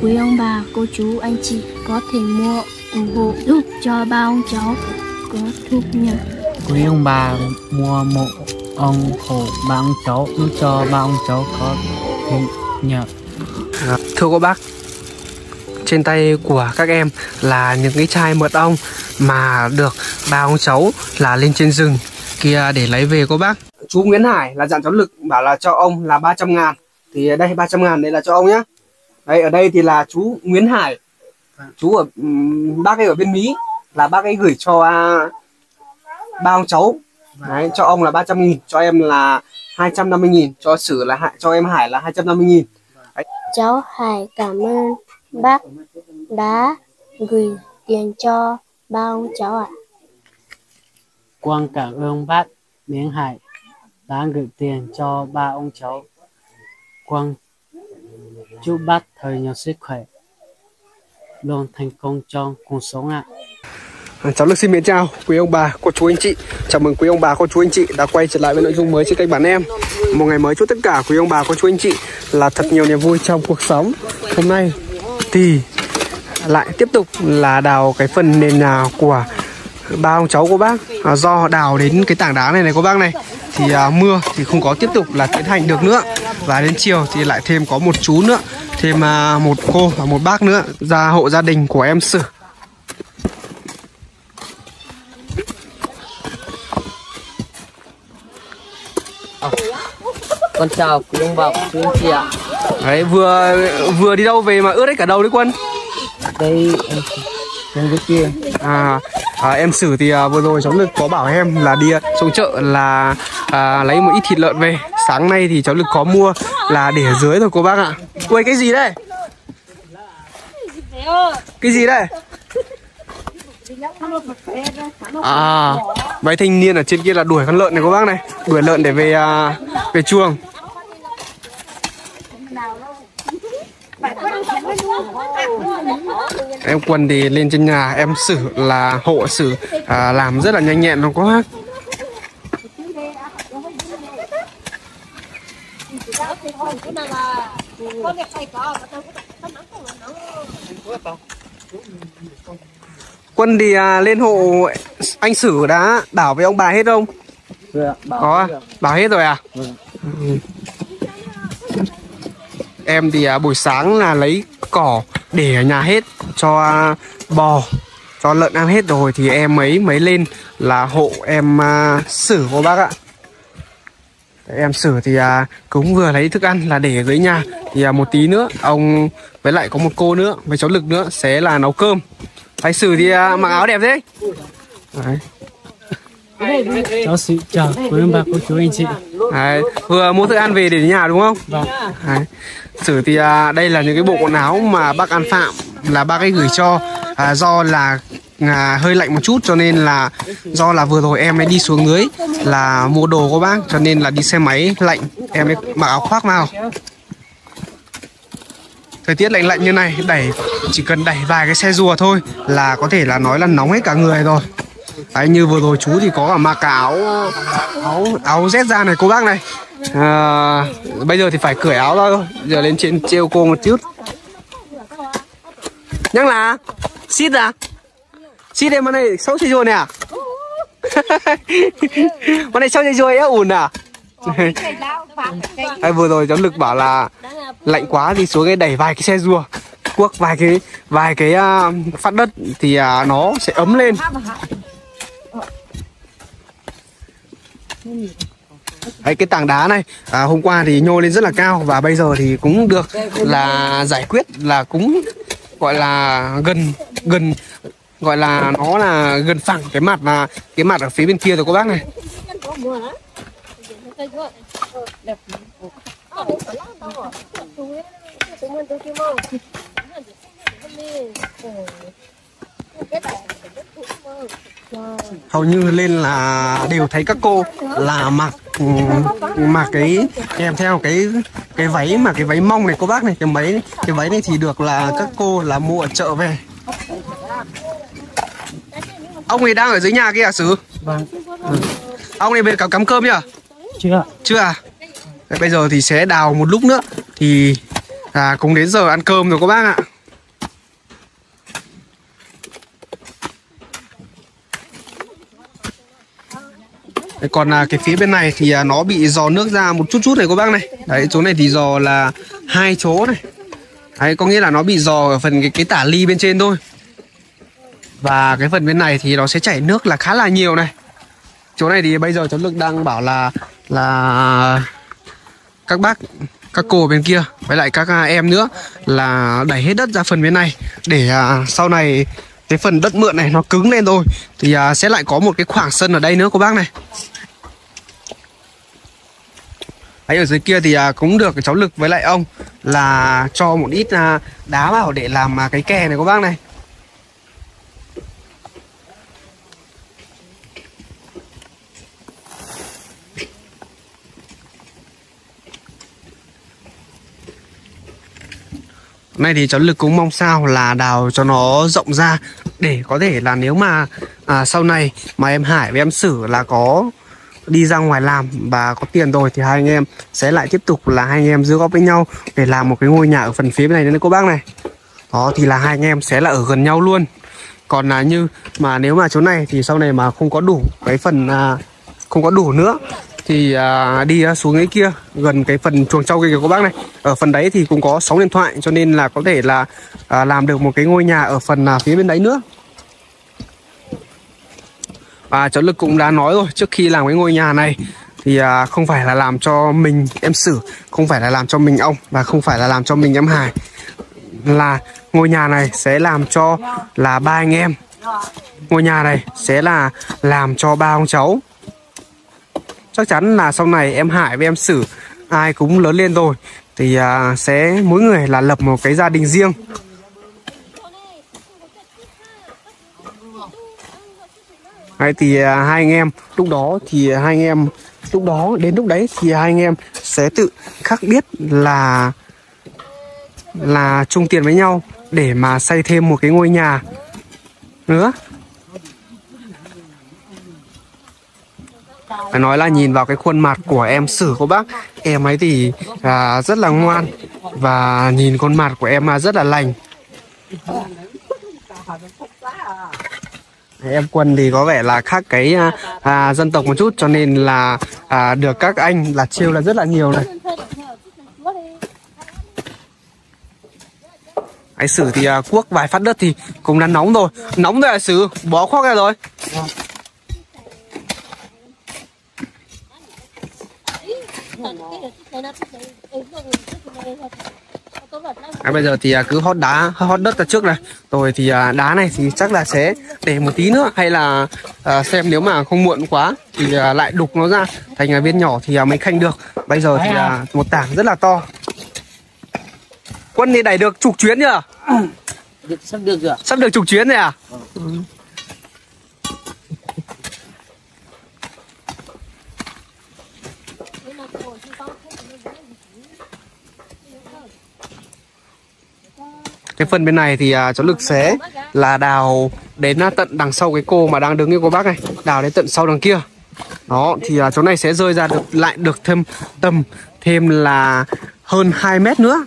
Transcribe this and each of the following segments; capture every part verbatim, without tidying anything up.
quý ông bà, cô chú, anh chị có thể mua ủng hộ giúp cho ba ông cháu có thu nhập. Quý ông bà mua một ủng hộ ba ông cháu giúp cho ba ông cháu có thu nhập. À, thưa cô bác, trên tay của các em là những cái chai mật ong mà được ba ông cháu là lên trên rừng kia để lấy về cô bác. Chú Nguyễn Hải là dặn cháu Lực bảo là cho ông là ba trăm ngàn. Thì đây ba trăm ngàn đây là cho ông nhá. Đây ở đây thì là chú Nguyễn Hải. Chú ở um, bác ấy ở bên Mỹ là bác ấy gửi cho uh, ba ông cháu. Đấy, cho ông là ba trăm nghìn, cho em là hai trăm năm mươi nghìn, cho Sử là cho em Hải là hai trăm năm mươi nghìn. Đấy. Cháu Hải cảm ơn bác đã gửi tiền cho ba ông cháu ạ. Quang cảm ơn bác Nguyễn Hải đã gửi tiền cho ba ông cháu. Quang chúc bác thật nhiều sức khỏe, luôn thành công trong cuộc sống ạ. À, cháu Lực xin mến chào quý ông bà, cô chú anh chị. Chào mừng quý ông bà, cô chú anh chị đã quay trở lại với nội dung mới trên kênh Bản Em. Một ngày mới chúc tất cả quý ông bà, cô chú anh chị là thật nhiều niềm vui trong cuộc sống. Hôm nay thì lại tiếp tục là đào cái phần nền nhà của ba ông cháu cô bác. À, do đào đến cái tảng đá này này cô bác này thì à, mưa thì không có tiếp tục là tiến hành được nữa, và đến chiều thì lại thêm có một chú nữa, thêm à, một cô và một bác nữa ra hộ gia đình của em Sử. Con chào quý ông bà, quý anh chị ạ. Đấy, vừa vừa đi đâu về mà ướt hết cả đầu đấy Quân. Đây em em cái kia. À, à em Sử thì à, vừa rồi cháu Lực có bảo em là đi xuống chợ là à, lấy một ít thịt lợn về. Sáng nay thì cháu Lực có mua là để ở dưới rồi cô bác ạ. Ui cái gì đây? Cái gì đây? À, mấy thanh niên ở trên kia là đuổi con lợn này cô bác này, đuổi lợn để về à, về chuồng. Em Quân thì lên trên nhà em Sử là hộ Sử à, làm rất là nhanh nhẹn luôn cô bác. Quân thì à, lên hộ anh Sử đã bảo với ông bà hết không? Dạ, bảo có hết bảo hết rồi à? Ừ. Ừ. Em thì à, buổi sáng là lấy cỏ để ở nhà hết cho à, bò, cho lợn ăn hết rồi thì em ấy mới lên là hộ em à, Sử cô bác ạ. Em Sử thì à, cũng vừa lấy thức ăn là để ở dưới nhà thì à, một tí nữa ông với lại có một cô nữa với cháu Lực nữa sẽ là nấu cơm. Anh Sử thì à, mặc áo đẹp thế. Đấy. Cháu xin chào quý ông bà, cô chú anh chị. Đấy, vừa mua thức ăn về để đến nhà đúng không? Vâng. Đấy. Sử thì à, đây là những cái bộ quần áo mà bác An Phạm là bác ấy gửi cho, à, do là à, hơi lạnh một chút cho nên là do là vừa rồi em ấy đi xuống dưới là mua đồ của bác cho nên là đi xe máy lạnh, em ấy mặc áo khoác vào. Thời tiết lạnh lạnh như này đẩy chỉ cần đẩy vài cái xe rùa thôi là có thể là nói là nóng hết cả người rồi. Đấy, như vừa rồi chú thì có cả mặc cả áo áo áo rét da này cô bác này. À, bây giờ thì phải cởi áo ra thôi. Giờ lên trên treo cô một chút. Nhắc là xít à? Xít em này sáu chơi rồi nè à? Con này sáu chơi rồi á ủn à? Đấy, vừa rồi cháu Lực bảo là lạnh quá thì xuống cái đẩy vài cái xe rùa, cuốc vài cái vài cái uh, phát đất thì uh, nó sẽ ấm lên. Đấy, cái tảng đá này à, hôm qua thì nhô lên rất là cao và bây giờ thì cũng được là giải quyết là cũng gọi là gần gần gọi là nó là gần phẳng cái mặt là cái mặt ở phía bên kia rồi cô bác này. Hầu như lên là đều thấy các cô là mặc mặc cái kèm theo cái cái váy mà cái váy mông này cô bác này, cái váy cái váy này thì được là các cô là mua ở chợ về. Ông ấy đang ở dưới nhà kia à Sử? Vâng. Ừ. Ông này bên cắm cắm cơm chưa? Chưa. Chưa à? Đấy, bây giờ thì sẽ đào một lúc nữa thì à, cũng đến giờ ăn cơm rồi các bác ạ. Đấy, còn à, cái phía bên này thì à, nó bị dò nước ra một chút chút này các bác này. Đấy, chỗ này thì dò là hai chỗ này. Đấy, có nghĩa là nó bị dò ở phần cái, cái tả ly bên trên thôi. Và cái phần bên này thì nó sẽ chảy nước là khá là nhiều này. Chỗ này thì bây giờ cháu Lực đang bảo là là các bác, các cô ở bên kia với lại các em nữa là đẩy hết đất ra phần bên này để à, sau này cái phần đất mượn này nó cứng lên rồi thì à, sẽ lại có một cái khoảng sân ở đây nữa cô bác này. Đấy, ở dưới kia thì à, cũng được cháu Lực với lại ông là cho một ít à, đá vào để làm à, cái kè này cô bác này. Nay thì cháu Lực cũng mong sao là đào cho nó rộng ra để có thể là nếu mà à, sau này mà em Hải với em Sử là có đi ra ngoài làm và có tiền rồi thì hai anh em sẽ lại tiếp tục là hai anh em giữ góp với nhau để làm một cái ngôi nhà ở phần phía bên này nữa cô bác này. Đó thì là hai anh em sẽ là ở gần nhau luôn. Còn là như mà nếu mà chỗ này thì sau này mà không có đủ cái phần à, không có đủ nữa thì à, đi xuống cái kia gần cái phần chuồng trâu kia kìa cô bác này. Ở phần đấy thì cũng có sóng điện thoại cho nên là có thể là à, làm được một cái ngôi nhà ở phần à, phía bên đấy nữa. Và cháu Lực cũng đã nói rồi, trước khi làm cái ngôi nhà này thì à, không phải là làm cho mình em Sử, không phải là làm cho mình ông và không phải là làm cho mình em Hải, là ngôi nhà này sẽ làm cho là ba anh em. Ngôi nhà này sẽ là làm cho ba ông cháu. Chắc chắn là sau này em Hải với em Sử ai cũng lớn lên rồi thì à, sẽ mỗi người là lập một cái gia đình riêng. Đấy, thì à, hai anh em lúc đó thì hai anh em lúc đó đến lúc đấy thì hai anh em sẽ tự khắc biết là là chung tiền với nhau để mà xây thêm một cái ngôi nhà nữa. Phải nói là nhìn vào cái khuôn mặt của em Sử cô bác, em ấy thì à, rất là ngoan và nhìn khuôn mặt của em rất là lành. Em Quân thì có vẻ là khác cái à, dân tộc một chút cho nên là à, được các anh là trêu là rất là nhiều này. Anh Sử thì à, cuốc vài phát đất thì cũng đã nóng rồi, nóng rồi à Sử, bó khoác ra rồi. À, bây giờ thì cứ hót đá, hót đất ra trước này. Rồi thì đá này thì chắc là sẽ để một tí nữa, hay là à, xem nếu mà không muộn quá thì à, lại đục nó ra thành viên nhỏ thì à, mới khanh được. Bây giờ thì à, một tảng rất là to. Quân thì đẩy được chục chuyến chưa? Sắp được rồi. Sắp được chục chuyến rồi à? Ừ. Cái phần bên này thì à, cháu Lực sẽ là đào đến tận đằng sau cái cô mà đang đứng như cô bác này, đào đến tận sau đằng kia. Đó thì à, chỗ này sẽ rơi ra được lại được thêm tầm thêm là hơn hai mét nữa.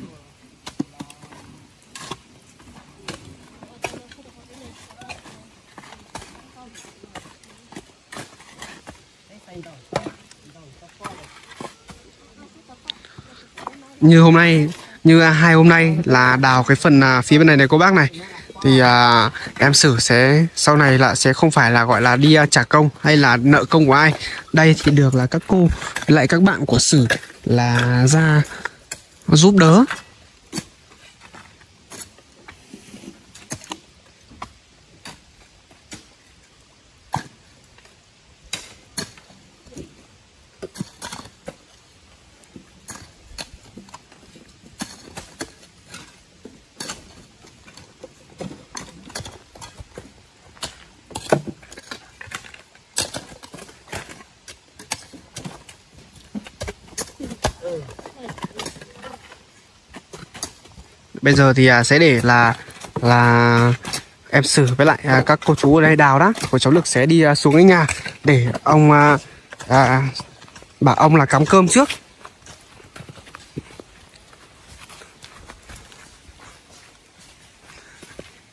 Như hôm nay, như hai hôm nay là đào cái phần à, phía bên này này cô bác này thì à, em Sử sẽ sau này là sẽ không phải là gọi là đi à, trả công hay là nợ công của ai. Đây thì được là các cô với lại các bạn của Sử là ra giúp đỡ. Bây giờ thì sẽ để là là em Sử với lại các cô chú ở đây đào đó, của cháu Lực sẽ đi xuống cái nhà để ông à, à, bảo ông là cắm cơm trước.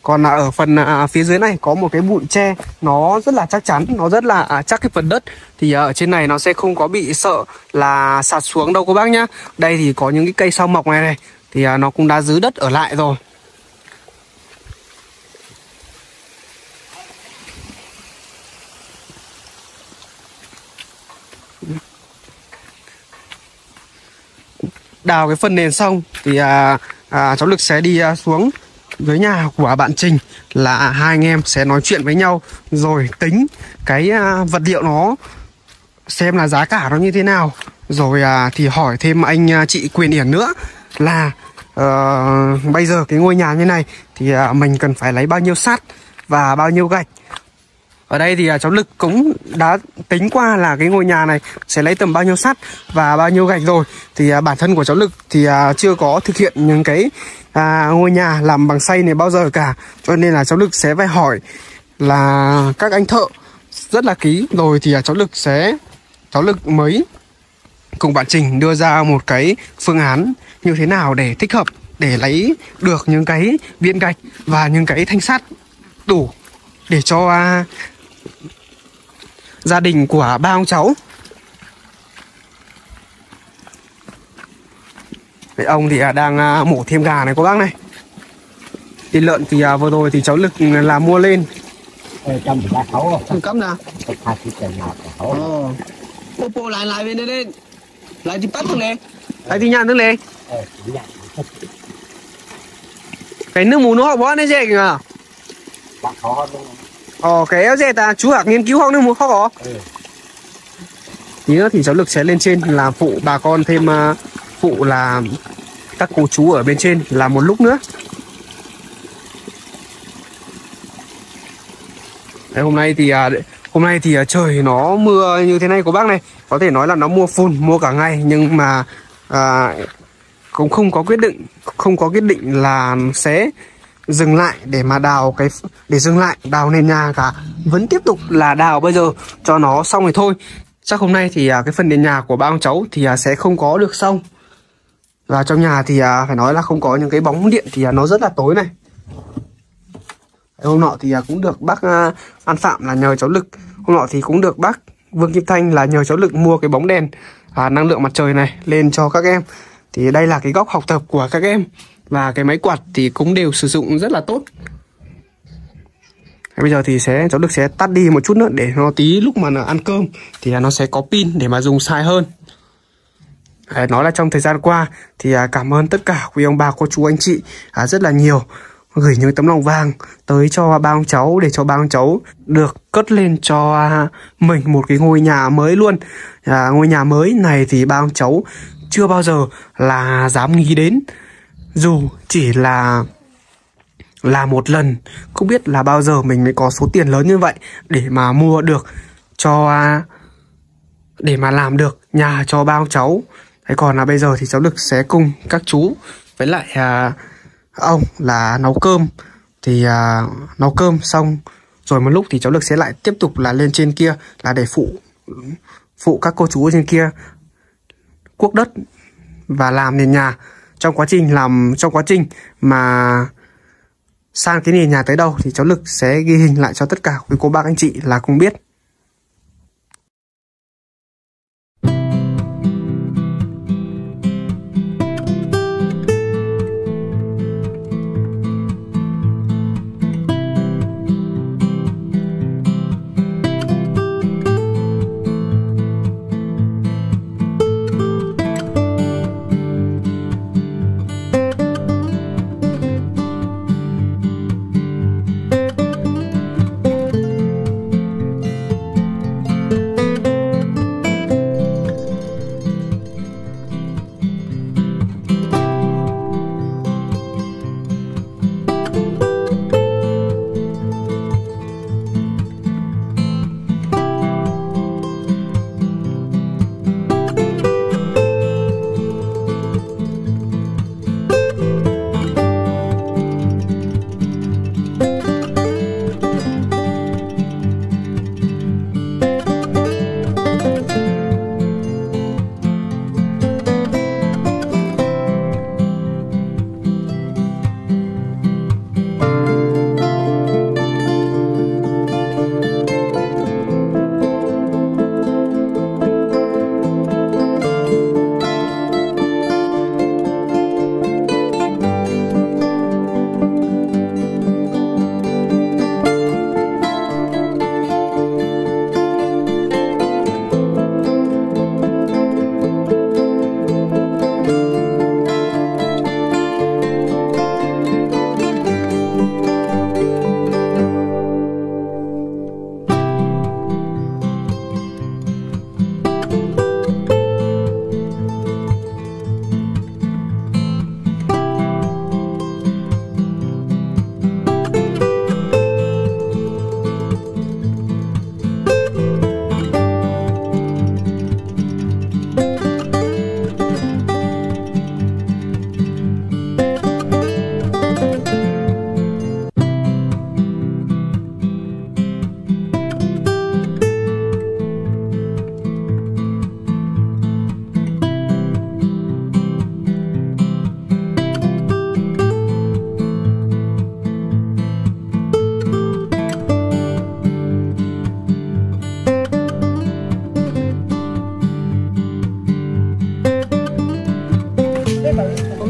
Còn là ở phần à, phía dưới này có một cái bụi tre, nó rất là chắc chắn, nó rất là à, chắc cái phần đất. Thì à, ở trên này nó sẽ không có bị sợ là sạt xuống đâu các bác nhá. Đây thì có những cái cây sau mọc này này, thì à, nó cũng đã giữ đất ở lại rồi. Đào cái phần nền xong thì à, à, cháu Lực sẽ đi à, xuống dưới nhà của bạn Trình, là hai anh em sẽ nói chuyện với nhau rồi tính cái à, vật liệu nó xem là giá cả nó như thế nào. Rồi à, thì hỏi thêm anh à, chị Quyền Yển nữa là uh, bây giờ cái ngôi nhà như này thì à, mình cần phải lấy bao nhiêu sắt và bao nhiêu gạch. Ở đây thì à, cháu Lực cũng đã tính qua là cái ngôi nhà này sẽ lấy tầm bao nhiêu sắt và bao nhiêu gạch rồi. Thì à, bản thân của cháu Lực thì à, chưa có thực hiện những cái à, ngôi nhà làm bằng xay này bao giờ cả. Cho nên là cháu Lực sẽ phải hỏi là các anh thợ rất là kỹ. Rồi thì à, cháu Lực sẽ cháu Lực mới cùng bạn Trình đưa ra một cái phương án như thế nào để thích hợp để lấy được những cái viên gạch và những cái thanh sắt đủ để cho à, gia đình của ba ông cháu. Đấy, ông thì đang à, mổ thêm gà này các bác này. Thịt lợn thì à, vừa rồi thì cháu Lực là mua lên. Trong một cái khấu không cắm nào. hai cái tiền nào của khấu. Bộ bộ lại lại bên đây lên. Lại thì bắt thằng này. Lại thì nhàn thằng này. Cái nước mù nó học bó này dễ kìa. Bạn khó hơn. Ờ cái eo dễ ta chú Hạc nghiên cứu không nước mù khó có. Ừ. Tí nữa thì cháu Lực sẽ lên trên làm phụ bà con thêm uh, phụ là các cô chú ở bên trên làm một lúc nữa. Đấy, hôm nay thì uh, hôm nay thì uh, trời nó mưa như thế này của bác này, có thể nói là nó mưa phùn mưa cả ngày, nhưng mà uh, cũng không có quyết định không có quyết định là sẽ dừng lại để mà đào cái để dừng lại đào nền nhà cả, vẫn tiếp tục là đào bây giờ cho nó xong rồi thôi. Chắc hôm nay thì cái phần nền nhà của ba ông cháu thì sẽ không có được xong. Và trong nhà thì phải nói là không có những cái bóng điện thì nó rất là tối này. Hôm nọ thì cũng được bác An Phạm là nhờ cháu Lực, hôm nọ thì cũng được bác Vương Kim Thanh là nhờ cháu Lực mua cái bóng đèn à, năng lượng mặt trời này lên cho các em. Thì đây là cái góc học tập của các em. Và cái máy quạt thì cũng đều sử dụng rất là tốt. Bây giờ thì sẽ cháu Lực sẽ tắt đi một chút nữa để nó tí lúc mà nó ăn cơm thì nó sẽ có pin để mà dùng xài hơn. Đấy, nói là trong thời gian qua thì cảm ơn tất cả quý ông bà cô chú anh chị à, rất là nhiều, gửi những tấm lòng vàng tới cho ba ông cháu để cho ba ông cháu được cất lên cho mình một cái ngôi nhà mới luôn. À, ngôi nhà mới này thì ba ông cháu chưa bao giờ là dám nghĩ đến, dù chỉ là là một lần, không biết là bao giờ mình mới có số tiền lớn như vậy để mà mua được cho để mà làm được nhà cho ba ông cháu. Thế còn là bây giờ thì cháu Lực sẽ cùng các chú với lại à, ông là nấu cơm. Thì à, nấu cơm xong rồi một lúc thì cháu Lực sẽ lại tiếp tục là lên trên kia là để phụ phụ các cô chú ở trên kia cuốc đất và làm nền nhà. Trong quá trình làm trong quá trình mà sang cái nền nhà tới đâu thì cháu Lực sẽ ghi hình lại cho tất cả quý cô bác anh chị là cùng biết.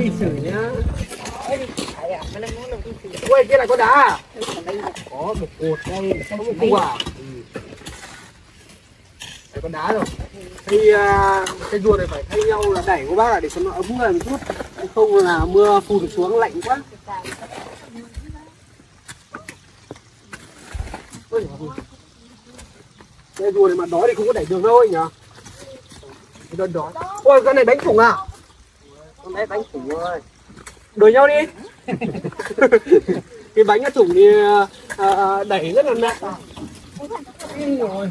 lịch sử nhá. Ui, kia là có đá à? Có một cột đây, có một cua à? Ừ. Đây có đá rồi. Thì uh, cái rùa này phải thay nhau là đẩy của bác ạ, để cho nó ấm người một chút. Không là mưa phùn xuống lạnh quá. Đây rùa này mà đói thì không có đẩy được đâu anh nhỉ? Đói đói. Ôi con này đánh khủng à? Con bé đánh khủng rồi. Đuổi nhau đi. Cái bánh thủng thì uh, đẩy rất là nặng. Rồi.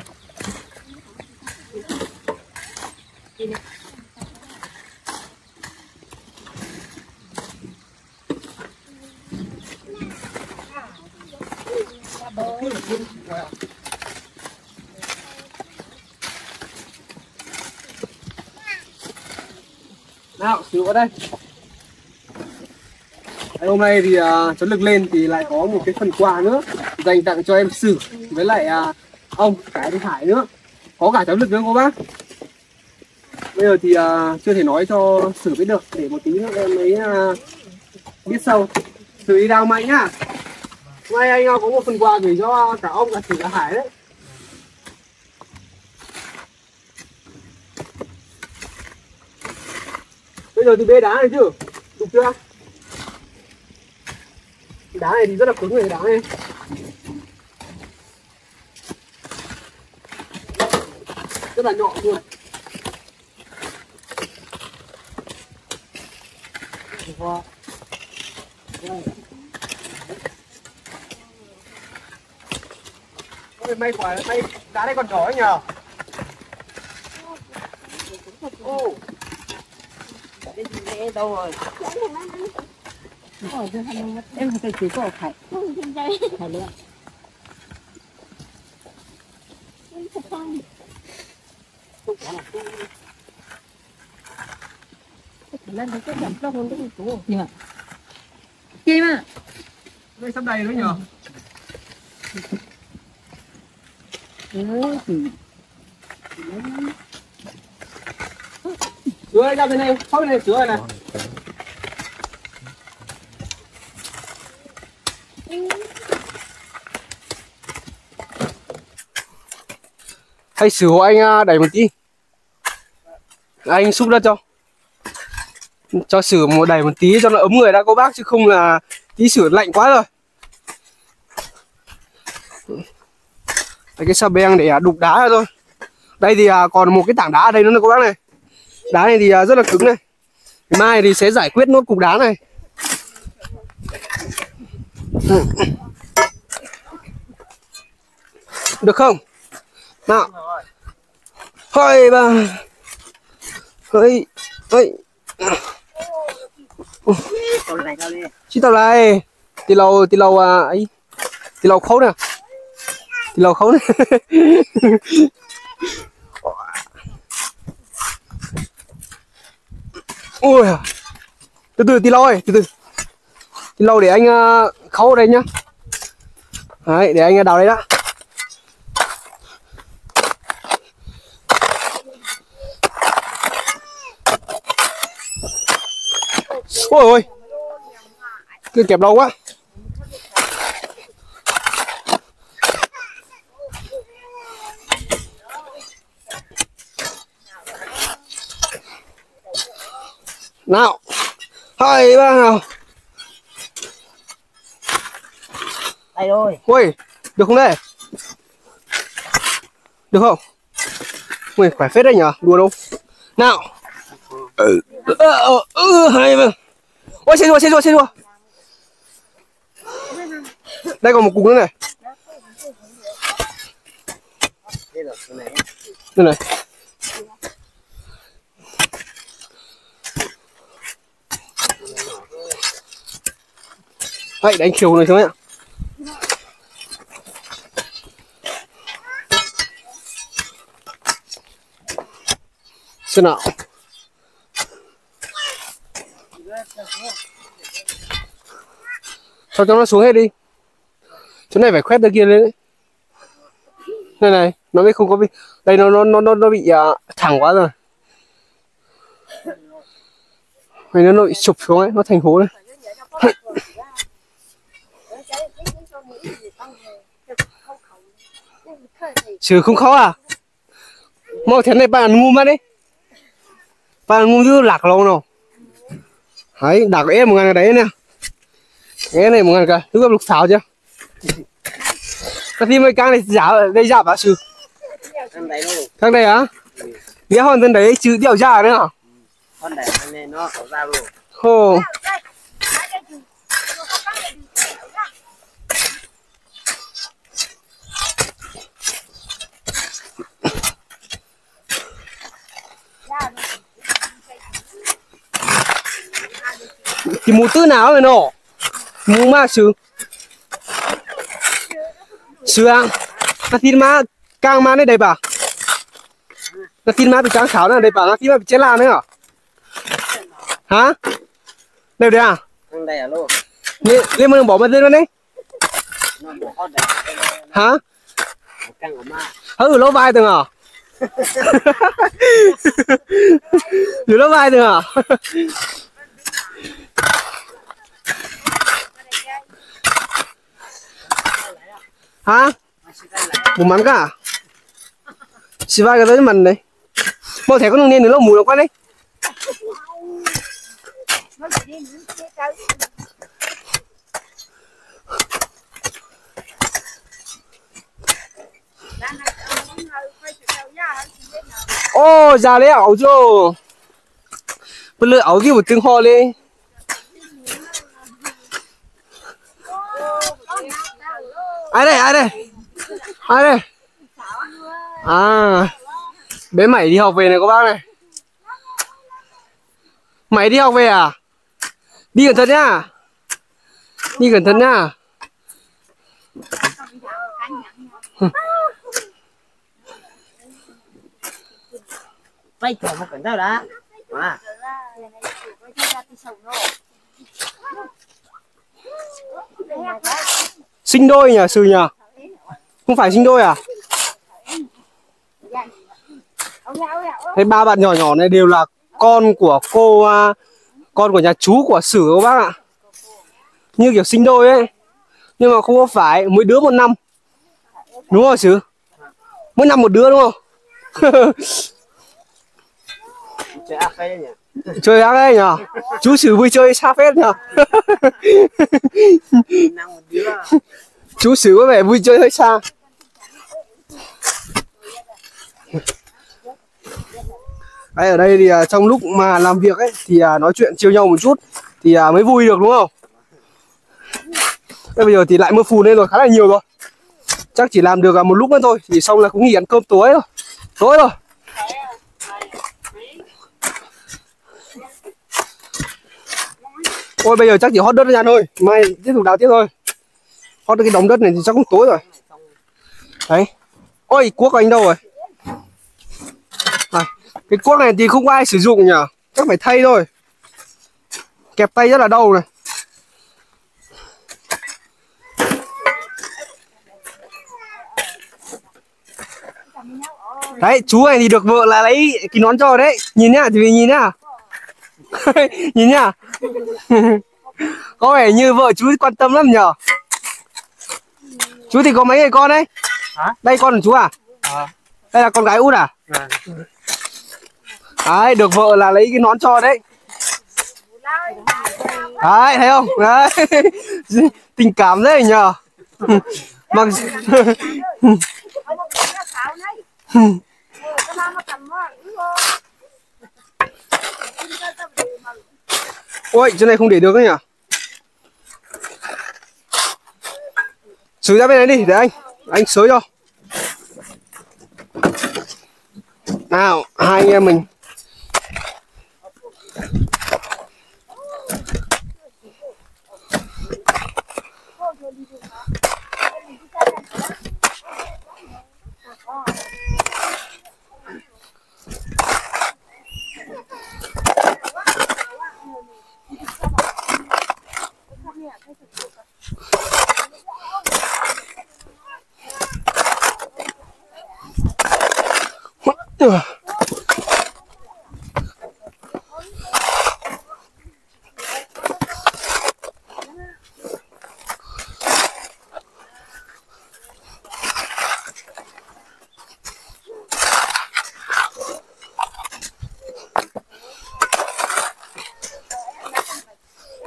Nào, sử ở đây. Đấy, hôm nay thì uh, cháu Lực lên thì lại có một cái phần quà nữa dành tặng cho em Sử với lại uh, ông cả anh Hải nữa, có cả cháu Lực nữa cô bác. Bây giờ thì uh, chưa thể nói cho Sử biết được, để một tí nữa em mới uh, biết sau. Sử đi đào mạnh nhá. Hôm nay anh uh, có một phần quà gửi cho cả ông cả Sử cả Hải đấy. Bây giờ thì bê đá này chứ, đúng chưa? Đá này thì rất là cứng này, đá này. Rất là nhọn luôn. Wow. Ôi, may quả, may đá này còn nhỏ ấy nhờ. Ô. Đây đâu rồi? Em phải chỉ có phải. Phải luôn. Lên thì cái giảm hơn cái chủ. Gì mà? Chi mà? Đây sắp đầy nữa nhờ. Ừ. Sữa ơi, ra bên này, khóc bên này sữa này này. Hay sửa hộ anh đẩy một tí. Anh xúc đất cho. Cho sửa một đẩy một tí cho nó ấm người đã cô bác, chứ không là tí sửa lạnh quá rồi. Đây, cái xà beng để đục đá ra thôi. Đây thì còn một cái tảng đá ở đây nữa này cô bác này. Đá này thì rất là cứng này. Mai thì sẽ giải quyết nốt cục đá này. Được không? Nào. Hơi ba. Hơi. Hơi. Chị tao này. Tí lâu tí lâu à ấy. Tí lâu khấu nè. Tí lâu khấu nè. Ui, từ từ tí lâu ơi, từ từ tí lâu để anh uh, khâu ở đây nhá. Đấy, để anh đào đây đã. Ôi ôi, cứ kẹp lâu quá. Nào, hai ba nào. Đây rồi. Ui, được không đây? Được không? Ui, khỏe phết đấy nhở, đùa đâu. Nào. Ừ, ừ, ừ, hai ba. Ôi, xe rùa, xe rùa, xe rùa. Đây còn một cục nữa này. Đây này. Đấy, đánh chiều này xuống ạ. Xem nào. Cho cho nó xuống hết đi. Chỗ này phải khoét ra kia lên đấy. Này này, nó mới không có bị. Đây nó nó nó nó bị uh, thẳng quá rồi. Mày nó nội sụp xuống ấy, nó thành hố đấy. Chứ không khó à? Mau thế này bạn ngu mất đấy. Bạn ngu như lạc lâu nào. Đấy, đặt em một ngàn cái đấy nè. Cái này một ngàn cái, lúc gặp lục xào chưa? Cái gì mấy cái này giá đây giá bả sư. Thằng này á? Nghĩa hơn tên đấy chứ điều ra nữa hả? Con này thằng này nó có ra luôn. Ồ. Thì mù tư nào rồi nọ? Mù mà sư. Sư à? Nó tin mà càng mà đây đây bà. Nó tin mà bị trắng khảo nữa đây bà, nó tin mà bị chết la nữa hả? Hả? Đây đây à? Thằng này à luôn. Lên lên mà đừng bỏ mặt lên đấy. Hả? Căng của ma. Ừ lỗ vai từng à? Từ lỗ vai từng à? Hả? Bùm mắn cả. Xì vai cái tới mình đấy. Mau thẻ có nông nên nữa mùi nó quá đấy. Ô, già lấy ảo cho. Bây giờ ảo gì một tiếng ho lên. Ai đây, ai đây? Ai đây? À, bé mày đi học về này các bác này. Mày đi học về à? Đi cẩn thận nhá. Đi cẩn thận nhá. Vay cửa một cẩn thận đã. À. Sinh đôi nhỉ, sư nhỉ? Không phải sinh đôi à? Thế ba bạn nhỏ nhỏ này đều là con của cô, con của nhà chú của Sử các bác ạ. Như kiểu sinh đôi ấy. Nhưng mà không có phải, mỗi đứa một năm. Đúng không Sử? Mỗi năm một đứa đúng không? Chơi ác đấy nhỉ? Chơi ác đấy nhỉ? Chú Sử vui chơi xa phết nhỉ? Năm một đứa. Chú Sử có vẻ vui chơi hơi xa. Đấy, ở đây thì uh, trong lúc mà làm việc ấy thì uh, nói chuyện chiêu nhau một chút thì uh, mới vui được đúng không? Bây giờ thì lại mưa phùn lên rồi, khá là nhiều rồi. Chắc chỉ làm được uh, một lúc nữa thôi thì xong là cũng nghỉ ăn cơm tối rồi. Tối rồi. Ôi bây giờ chắc chỉ hót đất ra thôi, mai tiếp tục đào tiếp thôi. Hót cái đống đất này thì chắc cũng tối rồi. Đấy. Ôi cuốc của anh đâu rồi? À, cái cuốc này thì không có ai sử dụng nhỉ, chắc phải thay thôi. Kẹp tay rất là đau này. Đấy, chú này thì được vợ là lấy cái nón cho đấy. Nhìn nhá, thì nhìn nhá. Nhìn nhá. Có vẻ như vợ chú quan tâm lắm nhờ. Chú thì có mấy người con đấy? Hả? Đây con của chú à? À. Đây là con gái út à? À. Đấy, được vợ là lấy cái nón cho đấy. Đấy, thấy không? Đấy. Tình cảm đấy nhờ. Mặc ôi, chỗ này không để được đấy nhỉ? Xới ra bên này đi, để anh Anh xới cho. Nào, hai anh em mình.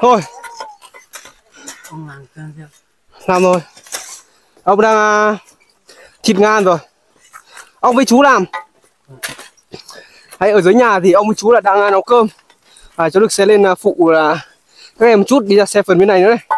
Thôi Ông làm cơm chưa? làm rồi. Ông đang uh, thịt ngan rồi. Ông với chú làm. Hay ở dưới nhà thì ông với chú là đang uh, nấu cơm. À, cháu Lực sẽ lên uh, phụ là uh, các em một chút, đi ra xe phần bên này nữa đây.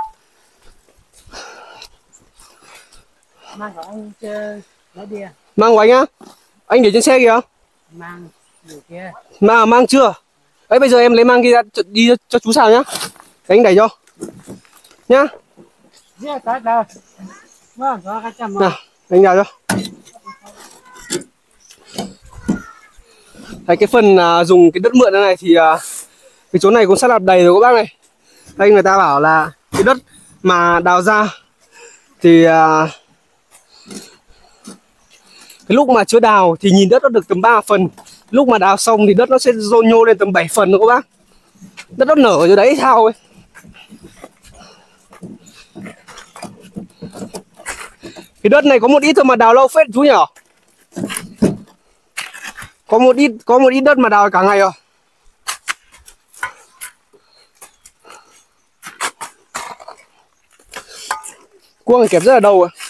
Mang của anh chơi nó đi à? Mang của anh á? Anh để trên xe kìa. Mangอยู่kia. Mà mang chưa? Ấy bây giờ em lấy mang kia ra đi cho chú xào nhá. Để anh đẩy cho. Nhá. Giết cái đâu. Vâng, có cái chầm nào, anh đào cho. Đấy, cái phần uh, dùng cái đất mượn này thì uh, cái chỗ này cũng sắp đặt đầy rồi các bác này. Đây người ta bảo là cái đất mà đào ra thì uh, cái lúc mà chưa đào thì nhìn đất nó được tầm ba phần. Lúc mà đào xong thì đất nó sẽ dồn nhô lên tầm bảy phần nữa các bác. Đất nó nở ở chỗ đấy sao ấy. Cái đất này có một ít thôi mà đào lâu phết chú nhỉ? Có một ít có một ít đất mà đào cả ngày rồi. Cuông này kẹp rất là đầu rồi.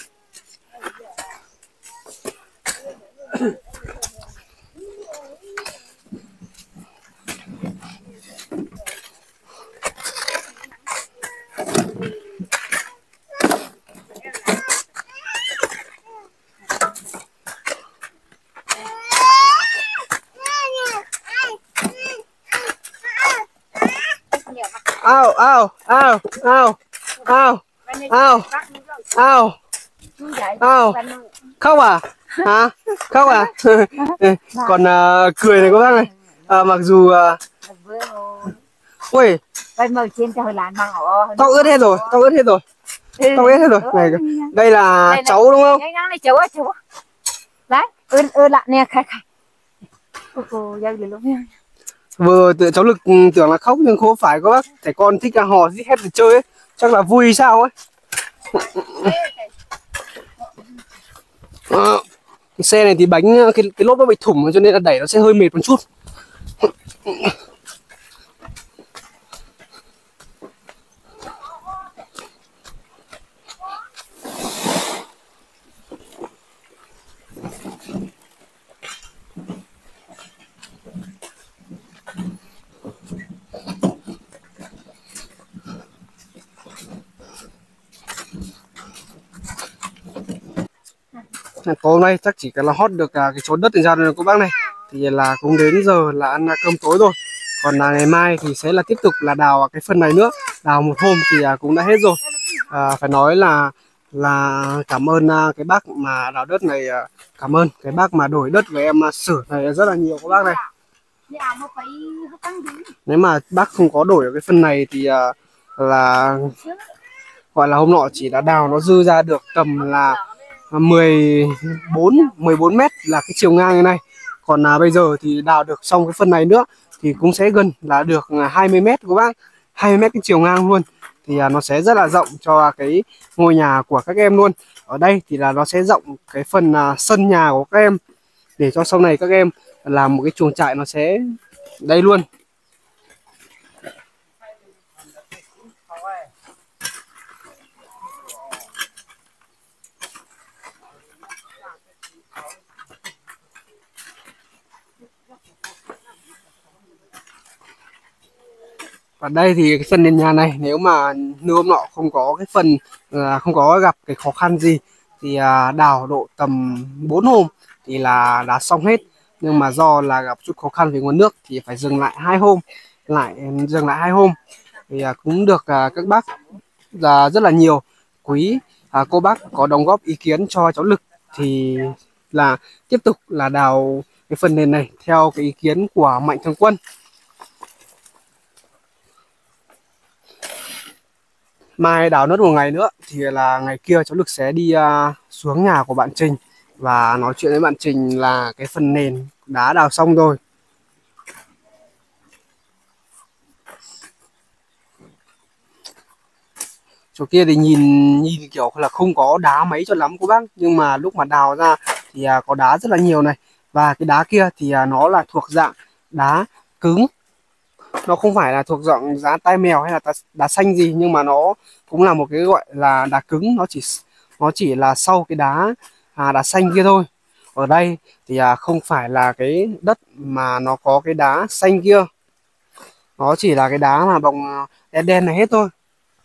Ao ao ao ao ao ao ao ao khóc à hả khóc à còn uh, cười này các bác này à, mặc dù uh... ui tao ướt hết rồi tao ướt hết rồi tao ướt hết rồi này đây là đây cháu đúng không cháu á cháu đấy ướt ướt lại nè khai khai cô dây liền lúc nha. Vừa tự cháu Lực tưởng là khóc nhưng không phải các bác, trẻ con thích hò thích hét để chơi ấy, chắc là vui sao ấy. À, xe này thì bánh cái cái lốp nó bị thủng cho nên là đẩy nó sẽ hơi mệt một chút. Tối hôm nay chắc chỉ cần là hót được cái chỗ đất ra rồi các bác này thì là cũng đến giờ là ăn cơm tối rồi. Còn là ngày mai thì sẽ là tiếp tục là đào cái phần này nữa, đào một hôm thì cũng đã hết rồi. À, phải nói là là cảm ơn cái bác mà đào đất này, cảm ơn cái bác mà đổi đất với em sửa này rất là nhiều các bác này. Nếu mà bác không có đổi ở cái phần này thì là gọi là hôm nọ chỉ đã đào nó dư ra được tầm là mười bốn mét là cái chiều ngang như này. Còn là bây giờ thì đào được xong cái phần này nữa thì cũng sẽ gần là được hai mươi mét các bác, hai mươi mét cái chiều ngang luôn, thì nó sẽ rất là rộng cho cái ngôi nhà của các em luôn. Ở đây thì là nó sẽ rộng cái phần sân nhà của các em để cho sau này các em làm một cái chuồng trại nó sẽ đây luôn. Ở đây thì cái phần nền nhà này nếu mà nửa hôm nọ không có cái phần uh, không có gặp cái khó khăn gì thì uh, đào độ tầm bốn hôm thì là đã xong hết. Nhưng mà do là gặp chút khó khăn về nguồn nước thì phải dừng lại hai hôm, lại dừng lại hai hôm thì uh, cũng được uh, các bác là rất là nhiều quý uh, cô bác có đóng góp ý kiến cho cháu Lực thì là tiếp tục là đào cái phần nền này theo cái ý kiến của Mạnh Thường Quân. Mai đào nốt một ngày nữa thì là ngày kia cháu Lực sẽ đi uh, xuống nhà của bạn Trình và nói chuyện với bạn Trình là cái phần nền đã đào xong rồi. Chỗ kia thì nhìn nhìn kiểu là không có đá mấy cho lắm cô bác, nhưng mà lúc mà đào ra thì uh, có đá rất là nhiều này, và cái đá kia thì uh, nó là thuộc dạng đá cứng nó không phải là thuộc dạng đá tai mèo hay là đá, đá xanh gì, nhưng mà nó cũng là một cái gọi là đá cứng, nó chỉ nó chỉ là sau cái đá à, đá xanh kia thôi. Ở đây thì à, không phải là cái đất mà nó có cái đá xanh kia, nó chỉ là cái đá mà bóng đen đen này hết thôi.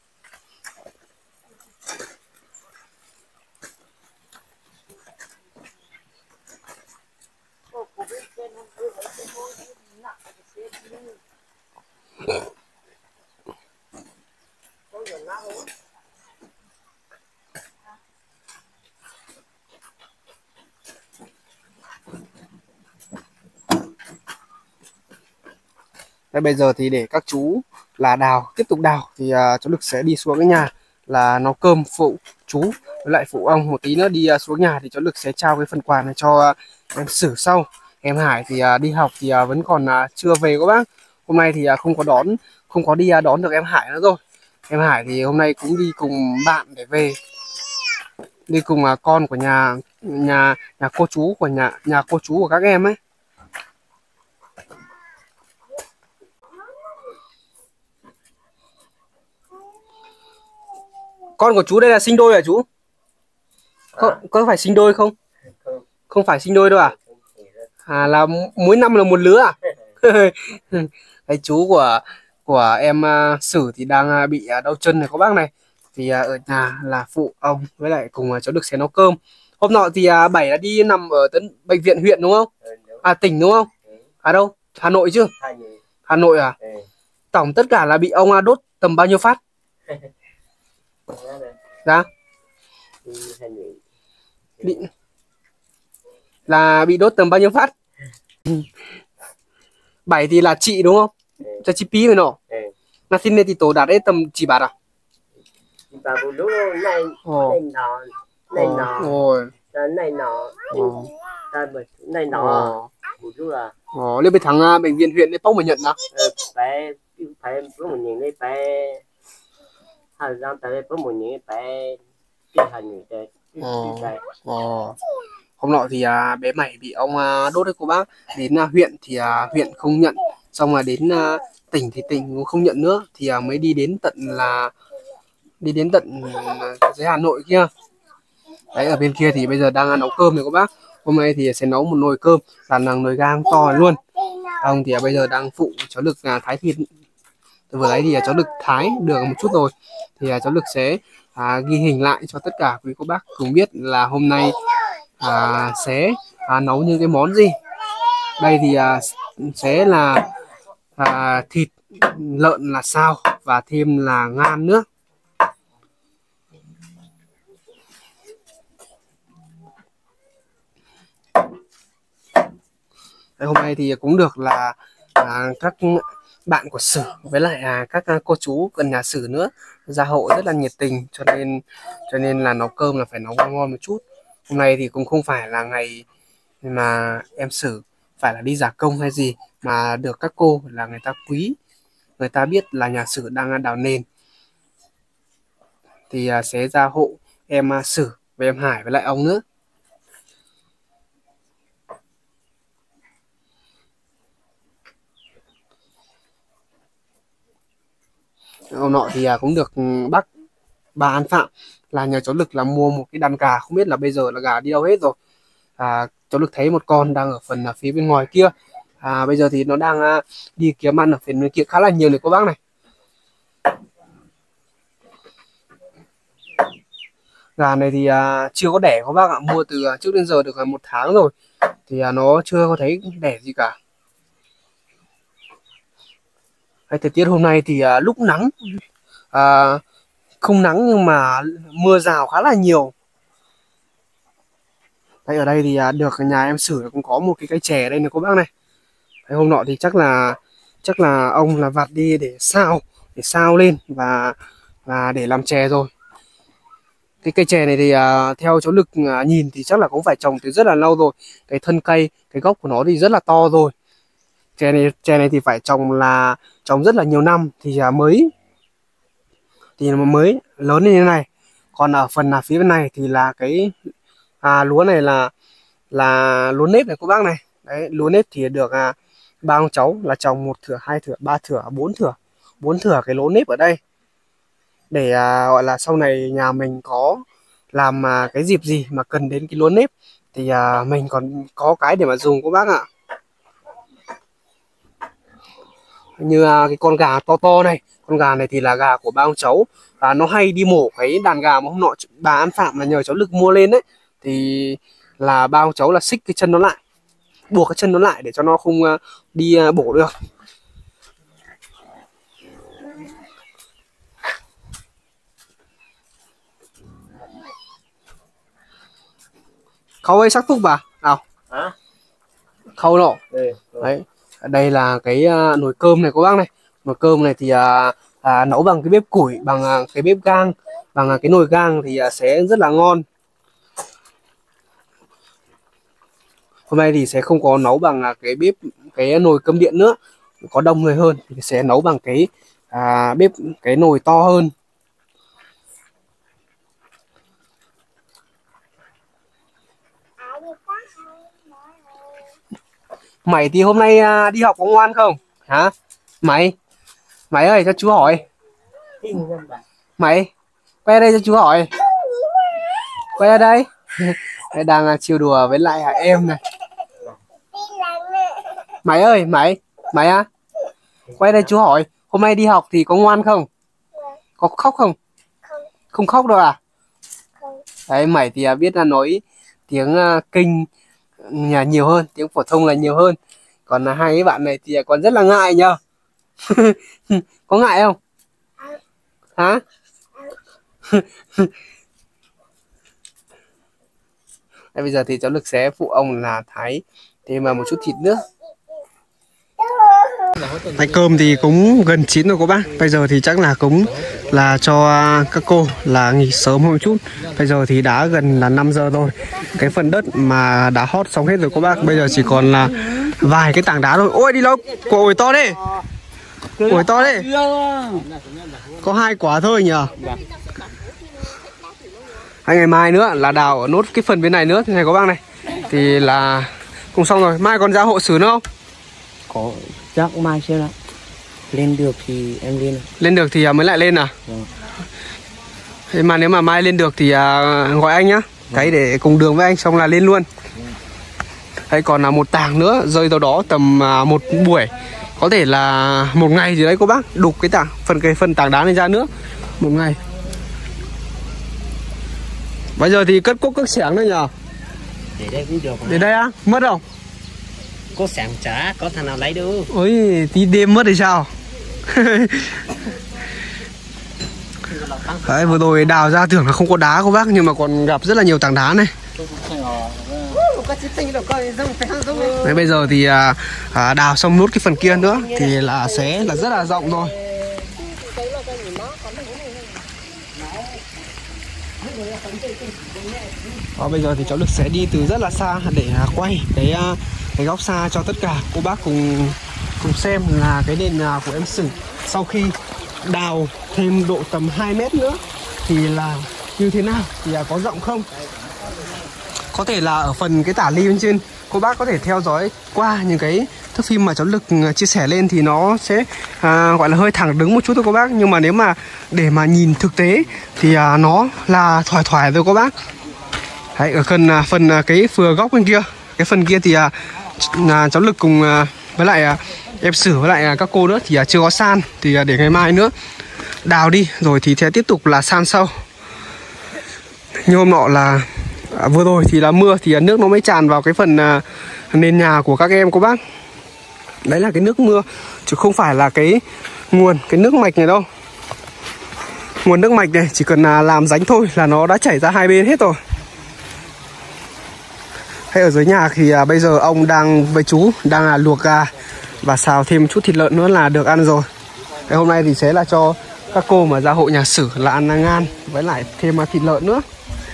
Đây, bây giờ thì để các chú là đào, tiếp tục đào thì uh, cháu Lực sẽ đi xuống cái nhà là nấu cơm phụ chú với lại phụ ông. Một tí nữa đi uh, xuống nhà thì cháu Lực sẽ trao cái phần quà này cho uh, em Sử sau. Em Hải thì uh, đi học thì uh, vẫn còn uh, chưa về các bác. Hôm nay thì uh, không có đón, không có đi uh, đón được em Hải nữa rồi. Em Hải thì hôm nay cũng đi cùng bạn để về, đi cùng uh, con của nhà nhà nhà cô chú của nhà nhà cô chú của các em ấy. Con của chú đây là sinh đôi à chú? Có, có phải sinh đôi không? Không phải sinh đôi đâu à? À là mỗi năm là một lứa à? Cái chú của của em uh, Sử thì đang uh, bị uh, đau chân này các bác này. Thì uh, ở nhà là phụ ông với lại cùng uh, cháu Lực sẽ nấu cơm. Hôm nọ thì uh, Bảy đã đi nằm ở tận bệnh viện huyện đúng không? À tỉnh đúng không? À đâu? Hà Nội chứ? Hà Nội à? Tổng tất cả là bị ông uh, đốt tầm bao nhiêu phát? Dạ bị là bị đốt tầm bao nhiêu phát? Bảy thì là chị đúng không? Cho chị Pí rồi nọ. Là xin này thì tổ đạt đấy tầm chỉ bạt à? Ồ. Ồ. Ồ, lên bên thằng bệnh viện huyện đấy bốc mà nhận nào? Phải phải bốc một nhìn đấy phải thời gian tới bốc một nhìn phải tiến hành những cái. Ồ. Ồ. Hôm nọ thì à, bé Mẩy bị ông à, đốt đấy cô bác. Đến à, huyện thì à, huyện không nhận, xong là đến à, tỉnh thì tỉnh cũng không nhận nữa, thì à, mới đi đến tận là đi đến tận dưới Hà Nội kia. Đấy, ở bên kia thì bây giờ đang nấu cơm này các bác. Hôm nay thì sẽ nấu một nồi cơm là nồi gang to luôn. Ông thì à, bây giờ đang phụ cháu Lực à, thái thịt. Từ vừa đấy thì à, cháu Lực thái được một chút rồi, thì à, cháu Lực sẽ à, ghi hình lại cho tất cả quý cô bác cùng biết là hôm nay à, sẽ à, nấu những cái món gì. Đây thì à, sẽ là à, thịt lợn là sao và thêm là ngan nữa. Đây, hôm nay thì cũng được là à, các bạn của Sử với lại à, các cô chú gần nhà Sử nữa gia hộ rất là nhiệt tình, cho nên cho nên là nấu cơm là phải nấu ngon ngon một chút. Hôm nay thì cũng không phải là ngày mà em Sử phải là đi giả công hay gì, mà được các cô là người ta quý, người ta biết là nhà Sử đang đào nền thì à, sẽ gia hộ em à, Sử với em Hải với lại ông nữa. Hôm nọ thì à, cũng được bác bà An Phạm là nhờ cháu Lực là mua một cái đàn gà, không biết là bây giờ là gà đi đâu hết rồi. À, cháu Lực thấy một con đang ở phần à, phía bên ngoài kia. À, bây giờ thì nó đang à, đi kiếm ăn ở phần bên kia khá là nhiều này cô bác này. Gà này thì à, chưa có đẻ các bác ạ, mua từ à, trước đến giờ được à, một tháng rồi thì à, nó chưa có thấy đẻ gì cả. Cái thời tiết hôm nay thì à, lúc nắng à, không nắng nhưng mà mưa rào khá là nhiều. Đây, ở đây thì à, được nhà em Sử cũng có một cái cây chè đây này cô bác này. Đấy, hôm nọ thì chắc là chắc là ông là vặt đi để sao để sao lên và và để làm chè rồi. Cái cây chè này thì à, theo cháu Lực à, nhìn thì chắc là cũng phải trồng từ rất là lâu rồi. Cái thân cây, cái gốc của nó thì rất là to rồi. Chè này chè này thì phải trồng là trồng rất là nhiều năm thì à, mới thì mới lớn như thế này. Còn ở phần là phía bên này thì là cái à, lúa này là là lúa nếp này cô bác này. Đấy, lúa nếp thì được à, ba ông cháu là trồng một thửa, hai thửa, ba thửa, bốn thửa, bốn thửa cái lỗ nếp ở đây để à, gọi là sau này nhà mình có làm à, cái dịp gì mà cần đến cái lúa nếp thì à, mình còn có cái để mà dùng các bác ạ. Như à, cái con gà to to này, con gà này thì là gà của ba ông cháu, và nó hay đi mổ cái đàn gà mà hôm nọ bà An Phạm là nhờ cháu Lực mua lên đấy, thì là ba ông cháu là xích cái chân nó lại, buộc cái chân nó lại để cho nó không uh, đi uh, bổ được. Khâu ơi sắc thúc bà nào hả? Khâu nọ Đây, đấy, đây là cái uh, nồi cơm này các bác này. Nồi cơm này thì uh, uh, nấu bằng cái bếp củi, bằng uh, cái bếp gang, bằng uh, cái nồi gang thì uh, sẽ rất là ngon. Hôm nay thì sẽ không có nấu bằng uh, cái bếp, cái nồi cơm điện nữa, có đông người hơn thì sẽ nấu bằng cái uh, bếp, cái nồi to hơn. Mày thì hôm nay à, đi học có ngoan không? Hả? Mày? Mày ơi cho chú hỏi. Mày? Quay đây cho chú hỏi. Quay ra đây. Đây đang à, chiều đùa với lại à, em này. Mày ơi, mày? Mày á? À? Quay đây chú hỏi. Hôm nay đi học thì có ngoan không? Có khóc không? Không khóc đâu à? Đấy, mày thì à, biết là nói tiếng à, kinh nhà nhiều hơn, tiếng phổ thông là nhiều hơn. Còn là hai cái bạn này thì còn rất là ngại nhờ. Có ngại không? Hả? Bây giờ thì cháu Lực sẽ phụ ông là thái thêm một chút thịt nữa. Thái cơm thì cũng gần chín rồi các bác. Bây giờ thì chắc là cũng là cho các cô là nghỉ sớm một chút. Bây giờ thì đã gần là năm giờ rồi. Cái phần đất mà đã hót xong hết rồi các bác. Bây giờ chỉ còn là vài cái tảng đá thôi. Ôi đi đâu? Quả ổi to đấy. Ổi to đấy. Có hai quả thôi nhờ. Hai ngày mai nữa là đào ở nốt cái phần bên này nữa. Thế này các bác này. Thì là cũng xong rồi. Mai còn ra hộ xử nữa không? có chắc mai xem nào. Lên được thì em lên. Lên được thì mới lại lên à? Vâng. Thế mà nếu mà mai lên được thì à, gọi anh nhá. Vâng. Cái để cùng đường với anh xong là lên luôn. Vâng. Đây còn là một tảng nữa rơi đâu đó tầm à, một buổi, có thể là một ngày gì đấy cô bác, đục cái tảng phần cái phần tảng đá này ra nữa một ngày. Bây giờ thì cất cốc cất xẻng nữa nhờ. Để đây cũng được. Để đây á? Mất không? Có xẻng chả có thằng nào lấy được. Ôi tí đêm mất thì sao? Đấy, vừa rồi đào ra tưởng là không có đá cô bác, nhưng mà còn gặp rất là nhiều tảng đá này. Đấy, bây giờ thì à, à, đào xong nốt cái phần kia nữa thì là sẽ là rất là rộng rồi. Đó, bây giờ thì cháu Lực sẽ đi từ rất là xa để à, quay cái à, cái góc xa cho tất cả cô bác cùng cùng xem là cái nền nhà của em Sử sau khi đào thêm độ tầm hai mét nữa thì là như thế nào, thì à, có rộng không. Có thể là ở phần cái tả ly bên trên cô bác có thể theo dõi qua những cái thước phim mà cháu Lực chia sẻ lên thì nó sẽ à, gọi là hơi thẳng đứng một chút thôi cô bác, nhưng mà nếu mà để mà nhìn thực tế thì à, nó là thoải thoải rồi cô bác. Đấy, ở phần à, phần à, cái phừa góc bên kia, cái phần kia thì à, à, cháu Lực cùng à, với lại à, em Sử với lại à, các cô nữa thì à, chưa có san, thì à, để ngày mai nữa đào đi rồi thì sẽ tiếp tục là san sâu. Như hôm nọ là à, vừa rồi thì là mưa thì à, nước nó mới tràn vào cái phần à, nền nhà của các em cô bác. Đấy là cái nước mưa chứ không phải là cái nguồn cái nước mạch này đâu. Nguồn nước mạch này chỉ cần là làm rãnh thôi là nó đã chảy ra hai bên hết rồi. Hay ở dưới nhà thì à, bây giờ ông đang với chú đang là luộc gà và xào thêm chút thịt lợn nữa là được ăn rồi. Cái hôm nay thì sẽ là cho các cô mà ra hội nhà Sử là ăn ngan với lại thêm thịt lợn nữa.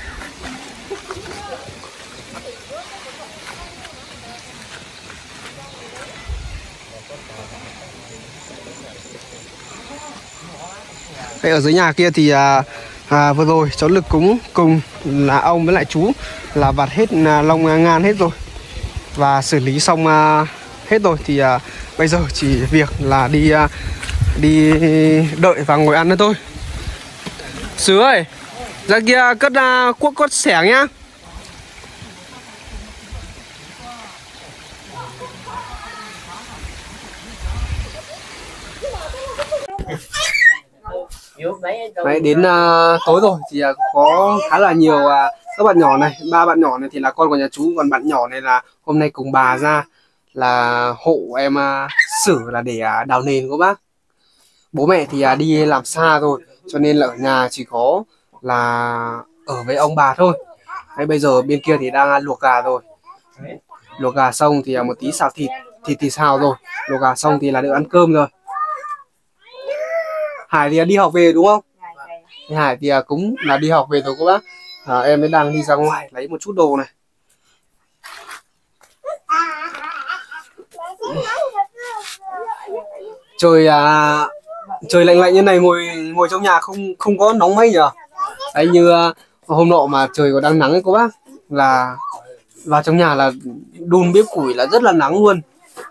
Đây, ở dưới nhà kia thì à, à, vừa rồi cháu Lực cũng cùng là ông với lại chú là vặt hết à, lông à, ngan hết rồi và xử lý xong à, hết rồi thì à, bây giờ chỉ việc là đi à, đi đợi và ngồi ăn nữa thôi. Sứ ơi, ra kia cất à, cuốc cốt xẻng nhá. Đấy, đến uh, tối rồi thì uh, có khá là nhiều uh, các bạn nhỏ này, ba bạn nhỏ này thì là con của nhà chú, còn bạn nhỏ này là hôm nay cùng bà ra là hộ em uh, Sử là để uh, đào nền của bác. Bố mẹ thì uh, đi làm xa rồi cho nên là ở nhà chỉ có là ở với ông bà thôi. Đấy, bây giờ bên kia thì đang uh, luộc gà rồi, luộc gà xong thì uh, một tí xào thịt, thịt thì xào rồi, luộc gà xong thì là được ăn cơm rồi. Hải thì đi học về đúng không? Hải thì cũng là đi học về rồi các bác. À, em mới đang đi ra ngoài lấy một chút đồ này. Trời à, trời lạnh lạnh như này ngồi ngồi trong nhà không không có nóng mấy nhở? Đấy, như uh, hôm nọ mà trời có đang nắng ấy các bác, là vào trong nhà là đun bếp củi là rất là nắng luôn.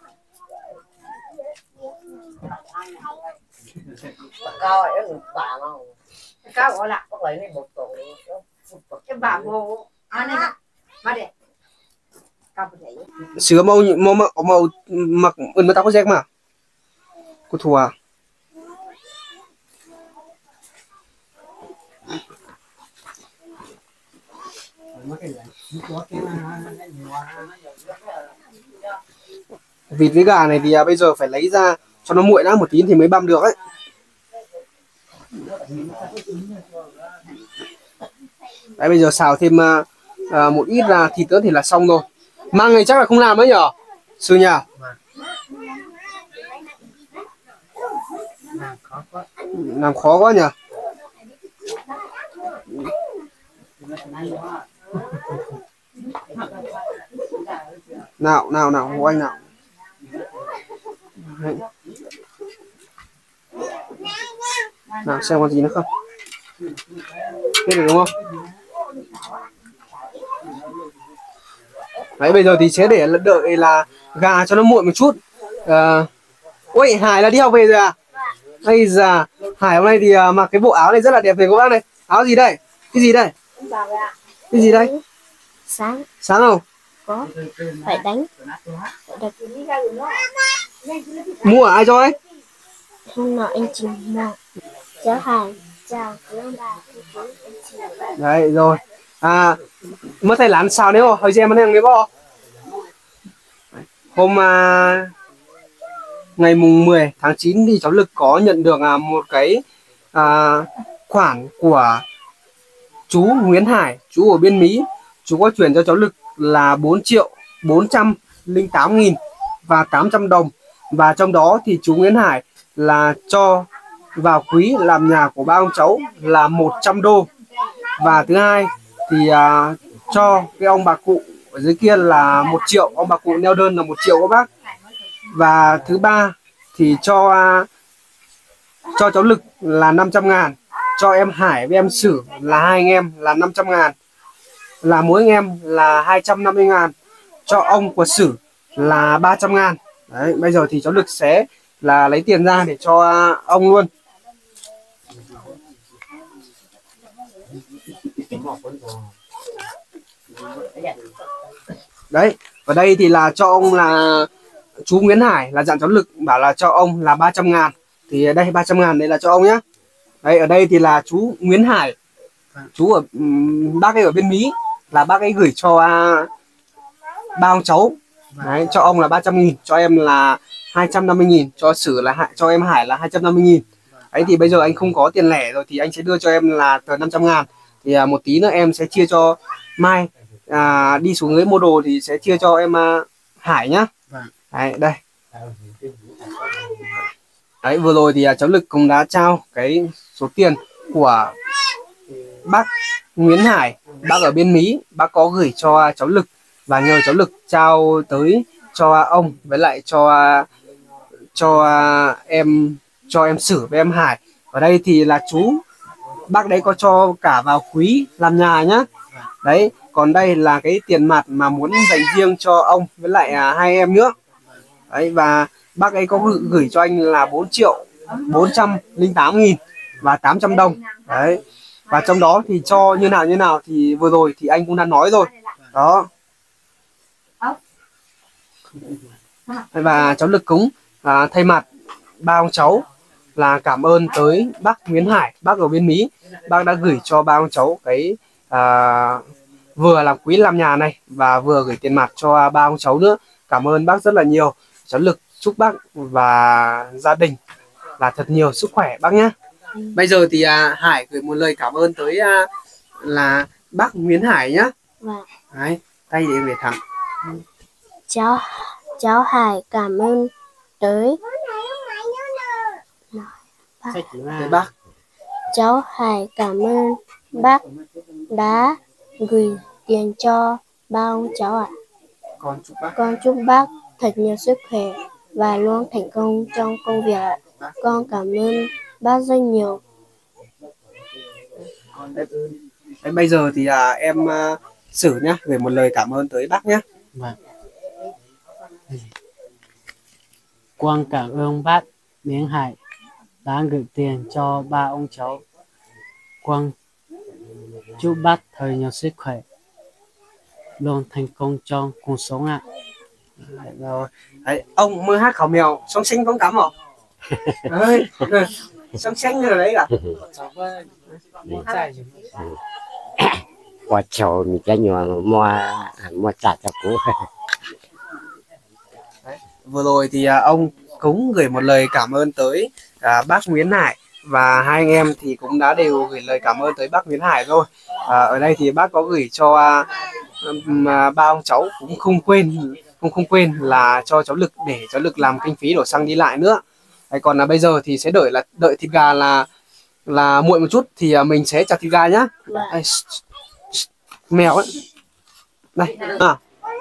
Cao ấy nó tả không? Cao gọi là có lấy này một tổ cái bà vô anh này mà để cao vậy. Sữa mau mau mau mau mặc ơn mà tao có rét mà. Cô thua à? Vịt với gà này thì à, bây giờ phải lấy ra cho nó nguội đã một tí thì mới băm được ấy. Đấy, bây giờ xào thêm uh, uh, một ít là thịt nữa thì là xong rồi. Mang này chắc là không làm nữa nhở? Sư nhỉ? Làm khó quá nhỉ? Nào, nào, nào, của anh nào. Đấy. Nào, xem có gì nữa không? Hết rồi đúng không? Đấy, bây giờ thì sẽ để đợi là gà cho nó nguội một chút. À, ôi, Hải là đi học về rồi à? Bây giờ Hải hôm nay thì uh, mặc cái bộ áo này rất là đẹp về các bác này. Áo gì đây? Cái gì đây? Cái gì đây? Sáng. Sáng không? Có. Phải đánh. Phải mua ở ai cho ấy? Hôm nọ anh chị mua. Cháu Hải chào quý ông bà. Đấy rồi. À, mất thầy lán sao nếu hồi xem anh em cái bò. Hôm à, ngày mùng mười tháng chín thì cháu Lực có nhận được à, một cái à, khoản của chú Nguyễn Hải, chú ở bên Mỹ. Chú có chuyển cho cháu Lực là bốn triệu bốn trăm lẻ tám nghìn và tám trăm đồng. Và trong đó thì chú Nguyễn Hải là cho vào quý làm nhà của ba ông cháu là một trăm đô. Và thứ hai thì à, cho cái ông bà cụ ở dưới kia là một triệu, ông bà cụ neo đơn là một triệu các bác. Và thứ ba thì cho à, cho cháu Lực là năm trăm ngàn, cho em Hải với em Sử là hai anh em là năm trăm ngàn, là mỗi anh em là hai trăm năm mươi ngàn, cho ông của Sử là ba trăm ngàn. Đấy, bây giờ thì cháu Lực sẽ là lấy tiền ra để cho ông luôn. Đấy, ở đây thì là cho ông là chú Nguyễn Hải là dặn cháu Lực bảo là cho ông là ba trăm ngàn. Thì đây ba trăm ngàn đây là cho ông nhá. Đấy, ở đây thì là chú Nguyễn Hải, chú ở um, bác ấy ở bên Mỹ, là bác ấy gửi cho uh, ba ông cháu. Đấy, cho ông là ba trăm nghìn, cho em là hai trăm năm mươi nghìn, cho Sử là cho em Hải là hai trăm năm mươi nghìn. Đấy thì bây giờ anh không có tiền lẻ rồi thì anh sẽ đưa cho em là tờ năm trăm ngàn. Thì uh, một tí nữa em sẽ chia cho Mai uh, đi xuống dưới mua đồ thì sẽ chia cho em uh, Hải nhá. Đấy, đây. Đấy, vừa rồi thì uh, cháu Lực cũng đã trao cái số tiền của bác Nguyễn Hải, bác ở bên Mỹ, bác có gửi cho uh, cháu Lực và nhờ cháu Lực trao tới cho ông với lại cho cho em cho em Sử với em Hải. Ở đây thì là chú bác đấy có cho cả vào quý làm nhà nhá. Đấy, còn đây là cái tiền mặt mà muốn dành riêng cho ông với lại à, hai em nữa. Đấy, và bác ấy có gửi, gửi cho anh là bốn triệu bốn trăm linh tám nghìn và tám trăm đồng. Đấy, và trong đó thì cho như nào như nào thì vừa rồi thì anh cũng đã nói rồi đó. Và cháu Lực cúng à, thay mặt ba ông cháu là cảm ơn tới bác Nguyễn Hải, bác ở bên Mỹ. Bác đã gửi cho ba ông cháu cái à, vừa làm quỹ làm nhà này và vừa gửi tiền mặt cho ba ông cháu nữa. Cảm ơn bác rất là nhiều. Cháu Lực chúc bác và gia đình là thật nhiều sức khỏe bác nhé. Ừ. Bây giờ thì à, Hải gửi một lời cảm ơn tới à, là bác Nguyễn Hải nhá. Vâng. Đấy, tay để về thẳng. Cháu cháu Hải cảm ơn tới tới bác. Cháu Hải cảm ơn bác đã gửi tiền cho ba ông cháu ạ. Con chúc bác. Con chúc bác thật nhiều sức khỏe và luôn thành công trong công việc ạ. Con cảm ơn bác rất nhiều. Đấy, bây giờ thì à, em à, Sử nhá, gửi một lời cảm ơn tới bác nhé. Vâng. Quang cảm ơn bác Nguyễn Hải đã gửi tiền cho ba ông cháu. Quang chúc bác thật nhiều sức khỏe, luôn thành công trong cuộc sống ạ. Đấy, rồi. Đấy, ông mơ hát khẩu mèo song sinh không cắm không? Đấy, song sinh rồi đấy cả. Qua chầu mình cái nhỏ mua mua chả cho cũ. Vừa rồi thì à, ông cũng gửi một lời cảm ơn tới à, bác Nguyễn Hải và hai anh em thì cũng đã đều gửi lời cảm ơn tới bác Nguyễn Hải rồi. À, ở đây thì bác có gửi cho à, à, ba ông cháu cũng không quên không không quên là cho cháu Lực để cháu Lực làm kinh phí đổ xăng đi lại nữa. Đấy, còn là bây giờ thì sẽ đợi là đợi thịt gà là là nguội một chút thì à, mình sẽ chặt thịt gà nhá. Đây, mèo ấy. Đây à.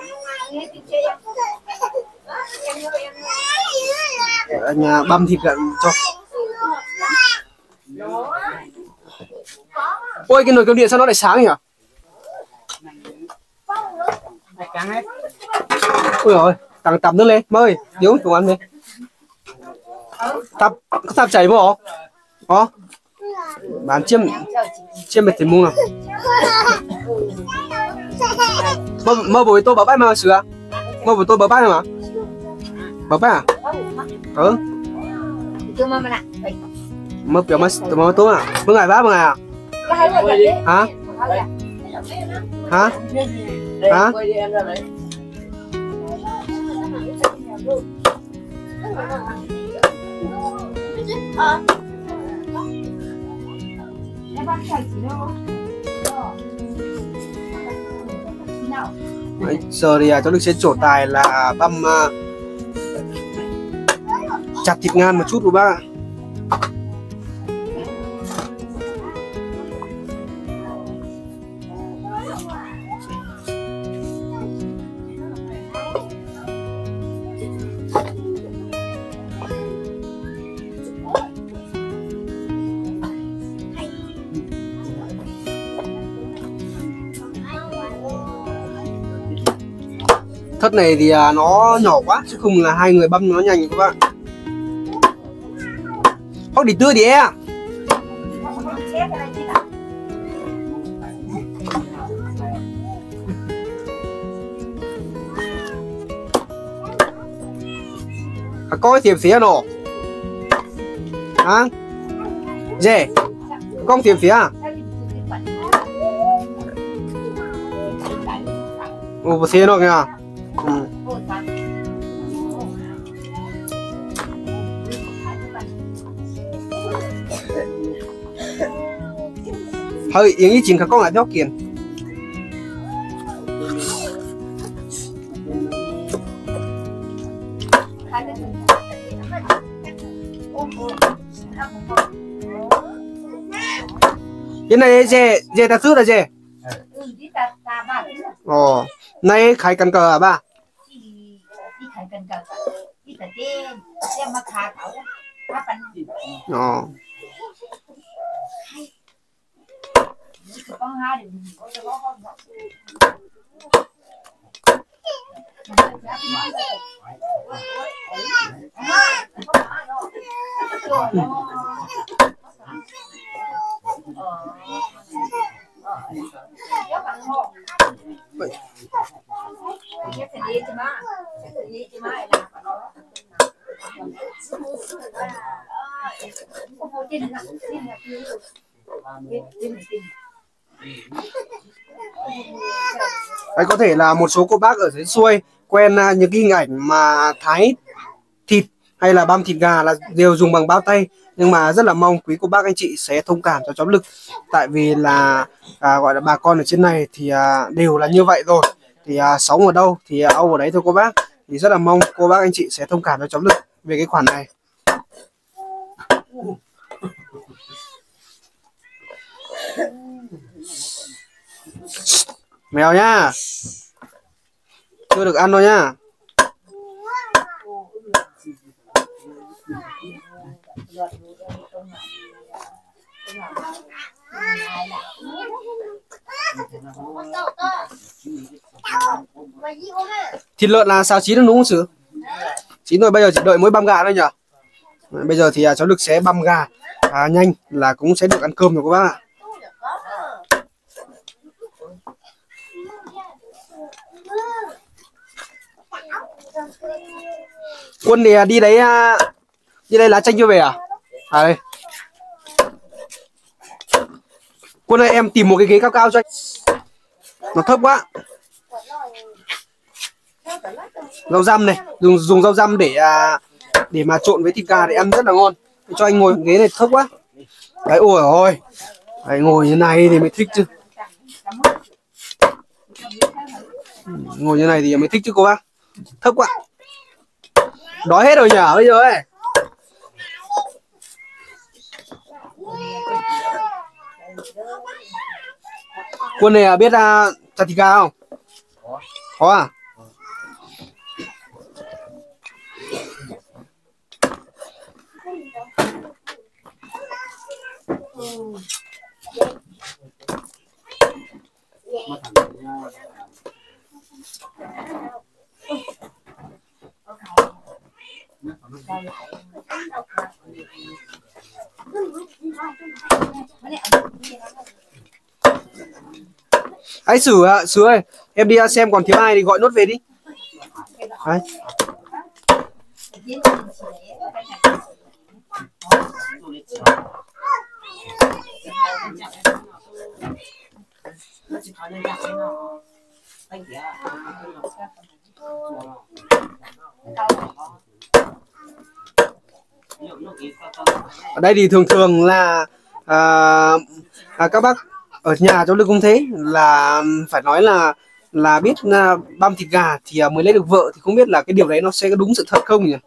Anh à, băm thịt gà cho. Ôi cái nồi cơm điện sao nó lại sáng nhỉ? Ôi rồi, tặng tắm nước lên, mời, điếu cùng ăn đi. Tắm, có tắm chảy không? Có. Bán chiêm, chiêm mệt thì mua nào. Mơ, mơ buổi tôi bảo bác mà sửa. Mơ buổi tôi bảo bác mà. Bảo bác à? Ừ. Mơ biểu mà mơ tôi à? Mơ ngày bác mơ ngày à? Hả? Hả? Hả? Đấy, giờ thì cháu Lực sẽ trổ tài là băm uh, chặt thịt ngan một chút của bác ạ. Thất này thì à, nó nhỏ quá chứ không là hai người băm nó nhanh các bạn. Không đi tươi đi em. À, có cái tiệm phía nào? Hả? Dê? Con tiệm phía à? Ồ, một xe nó kìa. Ừ. Hơi yến ý chính các con lại theo kiền. Cái này dê dê ta là dê. Ồ, nay khai cần cờ à ba? Ồ. Đấy, có thể là một số cô bác ở dưới xuôi quen uh, những cái hình ảnh mà thái thịt hay là băm thịt gà là đều dùng bằng bao tay, nhưng mà rất là mong quý cô bác anh chị sẽ thông cảm cho cháu Lực, tại vì là à, gọi là bà con ở trên này thì à, đều là như vậy rồi, thì à, sống ở đâu thì à, âu ở đấy thôi cô bác, thì rất là mong cô bác anh chị sẽ thông cảm cho cháu Lực về cái khoản này. Mèo nhá, chưa được ăn đâu nhá. Thịt lợn là xào chín được đúng không Sử? Chín rồi, bây giờ chỉ đợi mỗi băm gà thôi nhỉ? Bây giờ thì à, cháu Lực sẽ băm gà à, nhanh là cũng sẽ được ăn cơm rồi các bác ạ. Quân thì đi đấy, đi đây lá chanh chưa về à? À đây. Quân ơi, em tìm một cái ghế cao cao cho anh. Nó thấp quá. Rau răm này, dùng dùng rau răm để để mà trộn với thịt gà để ăn rất là ngon. Cho anh ngồi ghế này thấp quá. Đấy, ôi ôi. Đấy, ngồi như này thì mới thích chứ. Ngồi như này thì mới thích chứ cô bác. Thấp quá. Đói hết rồi nhỉ bây giờ ấy. Quân này à, biết uh, chặt thịt gà không? Khó à? Anh Sử ạ, Sử ơi, em đi xem còn thiếu ai thì gọi nốt về đi. Đấy. Ở đây thì thường thường là à, à, các bác ở nhà cháu Lực cũng thế, là phải nói là là biết uh, băm thịt gà thì uh, mới lấy được vợ, thì không biết là cái điều đấy nó sẽ có đúng sự thật không nhỉ?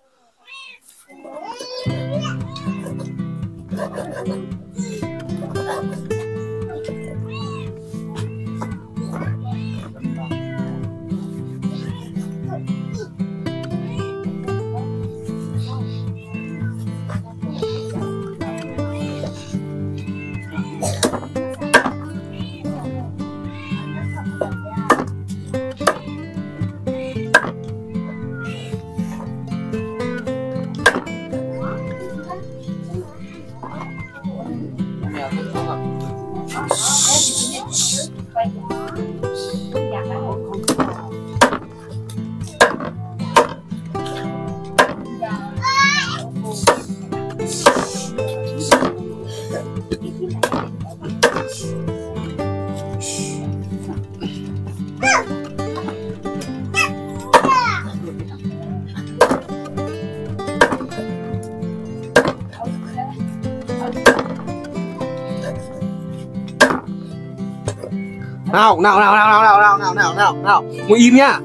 Nào, nào, nào, nào, nào, nào, nào, nào, nào, nào, nào, ngồi im nhá.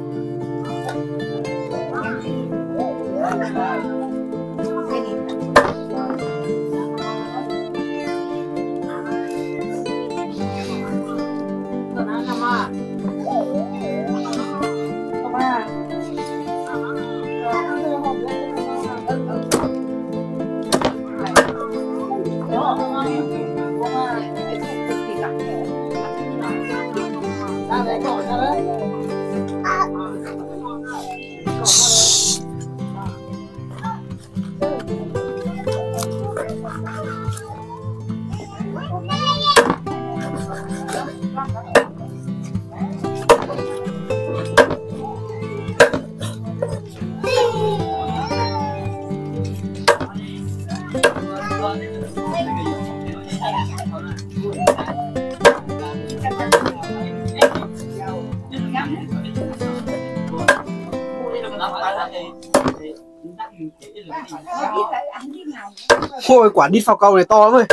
Ôi quả đít phao câu này to lắm rồi.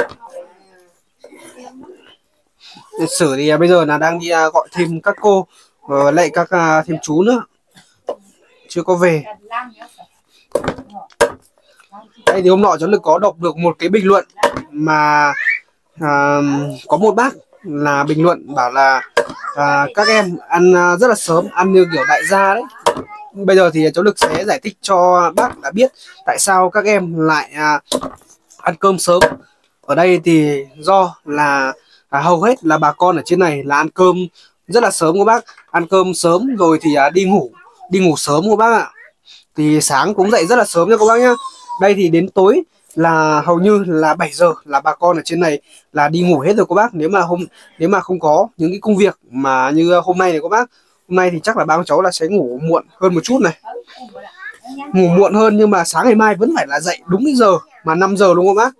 Lịch sử thì bây giờ là đang đi gọi thêm các cô và lại các thêm chú nữa chưa có về. Đây thì hôm nọ cháu Lực có đọc được một cái bình luận mà à, có một bác là bình luận bảo là à, các em ăn rất là sớm, ăn như kiểu đại gia đấy. Bây giờ thì cháu Lực sẽ giải thích cho bác đã biết tại sao các em lại à, ăn cơm sớm. Ở đây thì do là à, hầu hết là bà con ở trên này là ăn cơm rất là sớm các bác, ăn cơm sớm rồi thì à, đi ngủ đi ngủ sớm các bác ạ. Thì sáng cũng dậy rất là sớm nha các bác nhá. Đây thì đến tối là hầu như là bảy giờ là bà con ở trên này là đi ngủ hết rồi các bác. Nếu mà hôm nếu mà không có những cái công việc mà như hôm nay này các bác, hôm nay thì chắc là ba con cháu là sẽ ngủ muộn hơn một chút này, ngủ muộn hơn nhưng mà sáng ngày mai vẫn phải là dậy đúng cái giờ mà năm giờ đúng không bác?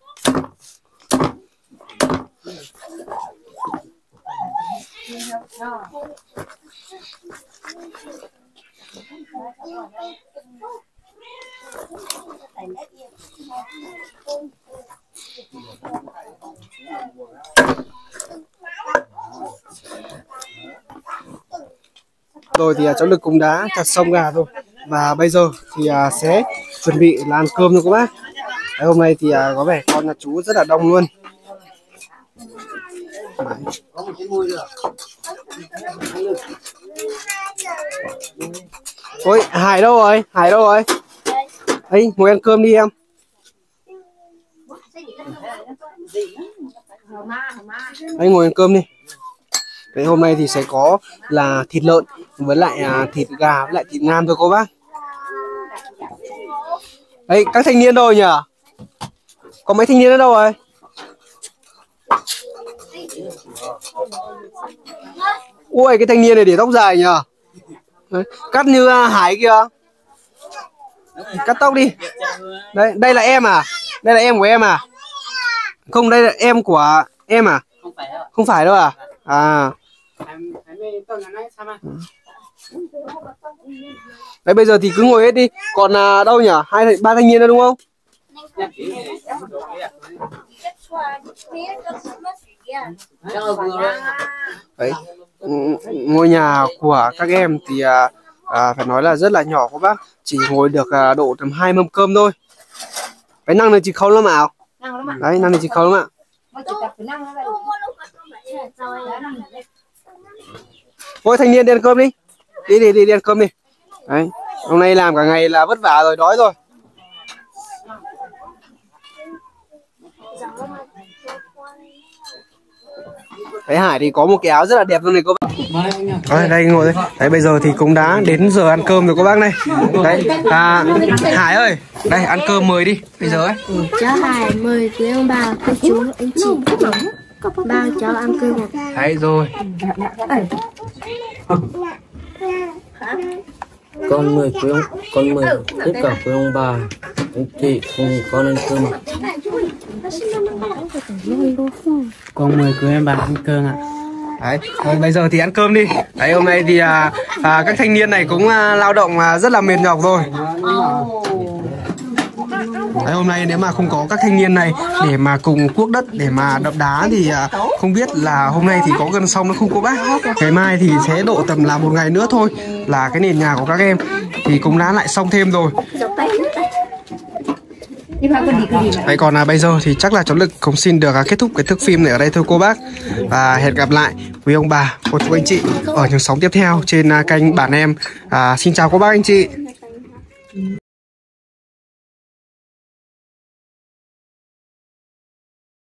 Rồi thì cháu Lực cũng đã chặt xong gà rồi và bây giờ thì sẽ chuẩn bị là ăn cơm thôi các bác. Đấy, hôm nay thì có vẻ con là chú rất là đông luôn. Ôi Hải đâu rồi? Hải đâu rồi? Ấy ngồi ăn cơm đi em. Anh ngồi ăn cơm đi. Đấy, hôm nay thì sẽ có là thịt lợn với lại à, thịt gà với lại thịt ngan thôi cô bác. Đấy, các thanh niên đâu rồi nhỉ? Có mấy thanh niên ở đâu rồi? Ui cái thanh niên này để tóc dài nhỉ? Đấy, cắt như à, Hải kìa. Cắt tóc đi. Đây, đây là em à? Đây là em của em à? Không, đây là em của em à? Không phải đâu. Không phải đâu à? À. Đấy bây giờ thì cứ ngồi hết đi. Còn à, đâu nhỉ? Hai ba thanh niên nữa đúng không? Đấy. Ngôi nhà của các em thì à, à, phải nói là rất là nhỏ các bác, chỉ ngồi được à, độ tầm hai mâm cơm thôi. Cái năng này chị không lắm ạ. Đấy năng này chị không lắm ạ. Thôi thanh niên đi ăn cơm đi. Đi đi đi, đi ăn cơm đi. Đấy, hôm nay làm cả ngày là vất vả rồi, đói rồi. Thấy Hải thì có một cái áo rất là đẹp luôn này cô bác. Đấy, đây ngồi đây. Đấy bây giờ thì cũng đã đến giờ ăn cơm rồi cô bác này. Đấy, à, Hải ơi, đây ăn cơm mời đi. Bây giờ ấy. Ừ, cháu Hải mời quý ông bà, cô chú, anh chị. Ba cháu ăn cơm ạ. Đấy rồi. Con mời quý ông, con mời tất cả quý ông bà, anh chị cùng con ăn cơm. Con mời quý em bà ăn cơm ạ. Đấy, rồi bây giờ thì ăn cơm đi. Đấy hôm nay thì à, à, các thanh niên này cũng à, lao động à, rất là mệt nhọc rồi. Đấy, hôm nay nếu mà không có các thanh niên này để mà cùng cuốc đất để mà đập đá thì à, không biết là hôm nay thì có gần xong nó không cô bác. Ngày mai thì sẽ độ tầm là một ngày nữa thôi là cái nền nhà của các em thì cũng đã lại xong thêm rồi. Đấy, còn à, bây giờ thì chắc là cháu Lực cũng xin được à, kết thúc cái thước phim này ở đây thôi cô bác. Và hẹn gặp lại quý ông bà, cô chú anh chị ở những sóng tiếp theo trên à, kênh Bản Em. À, xin chào cô bác anh chị.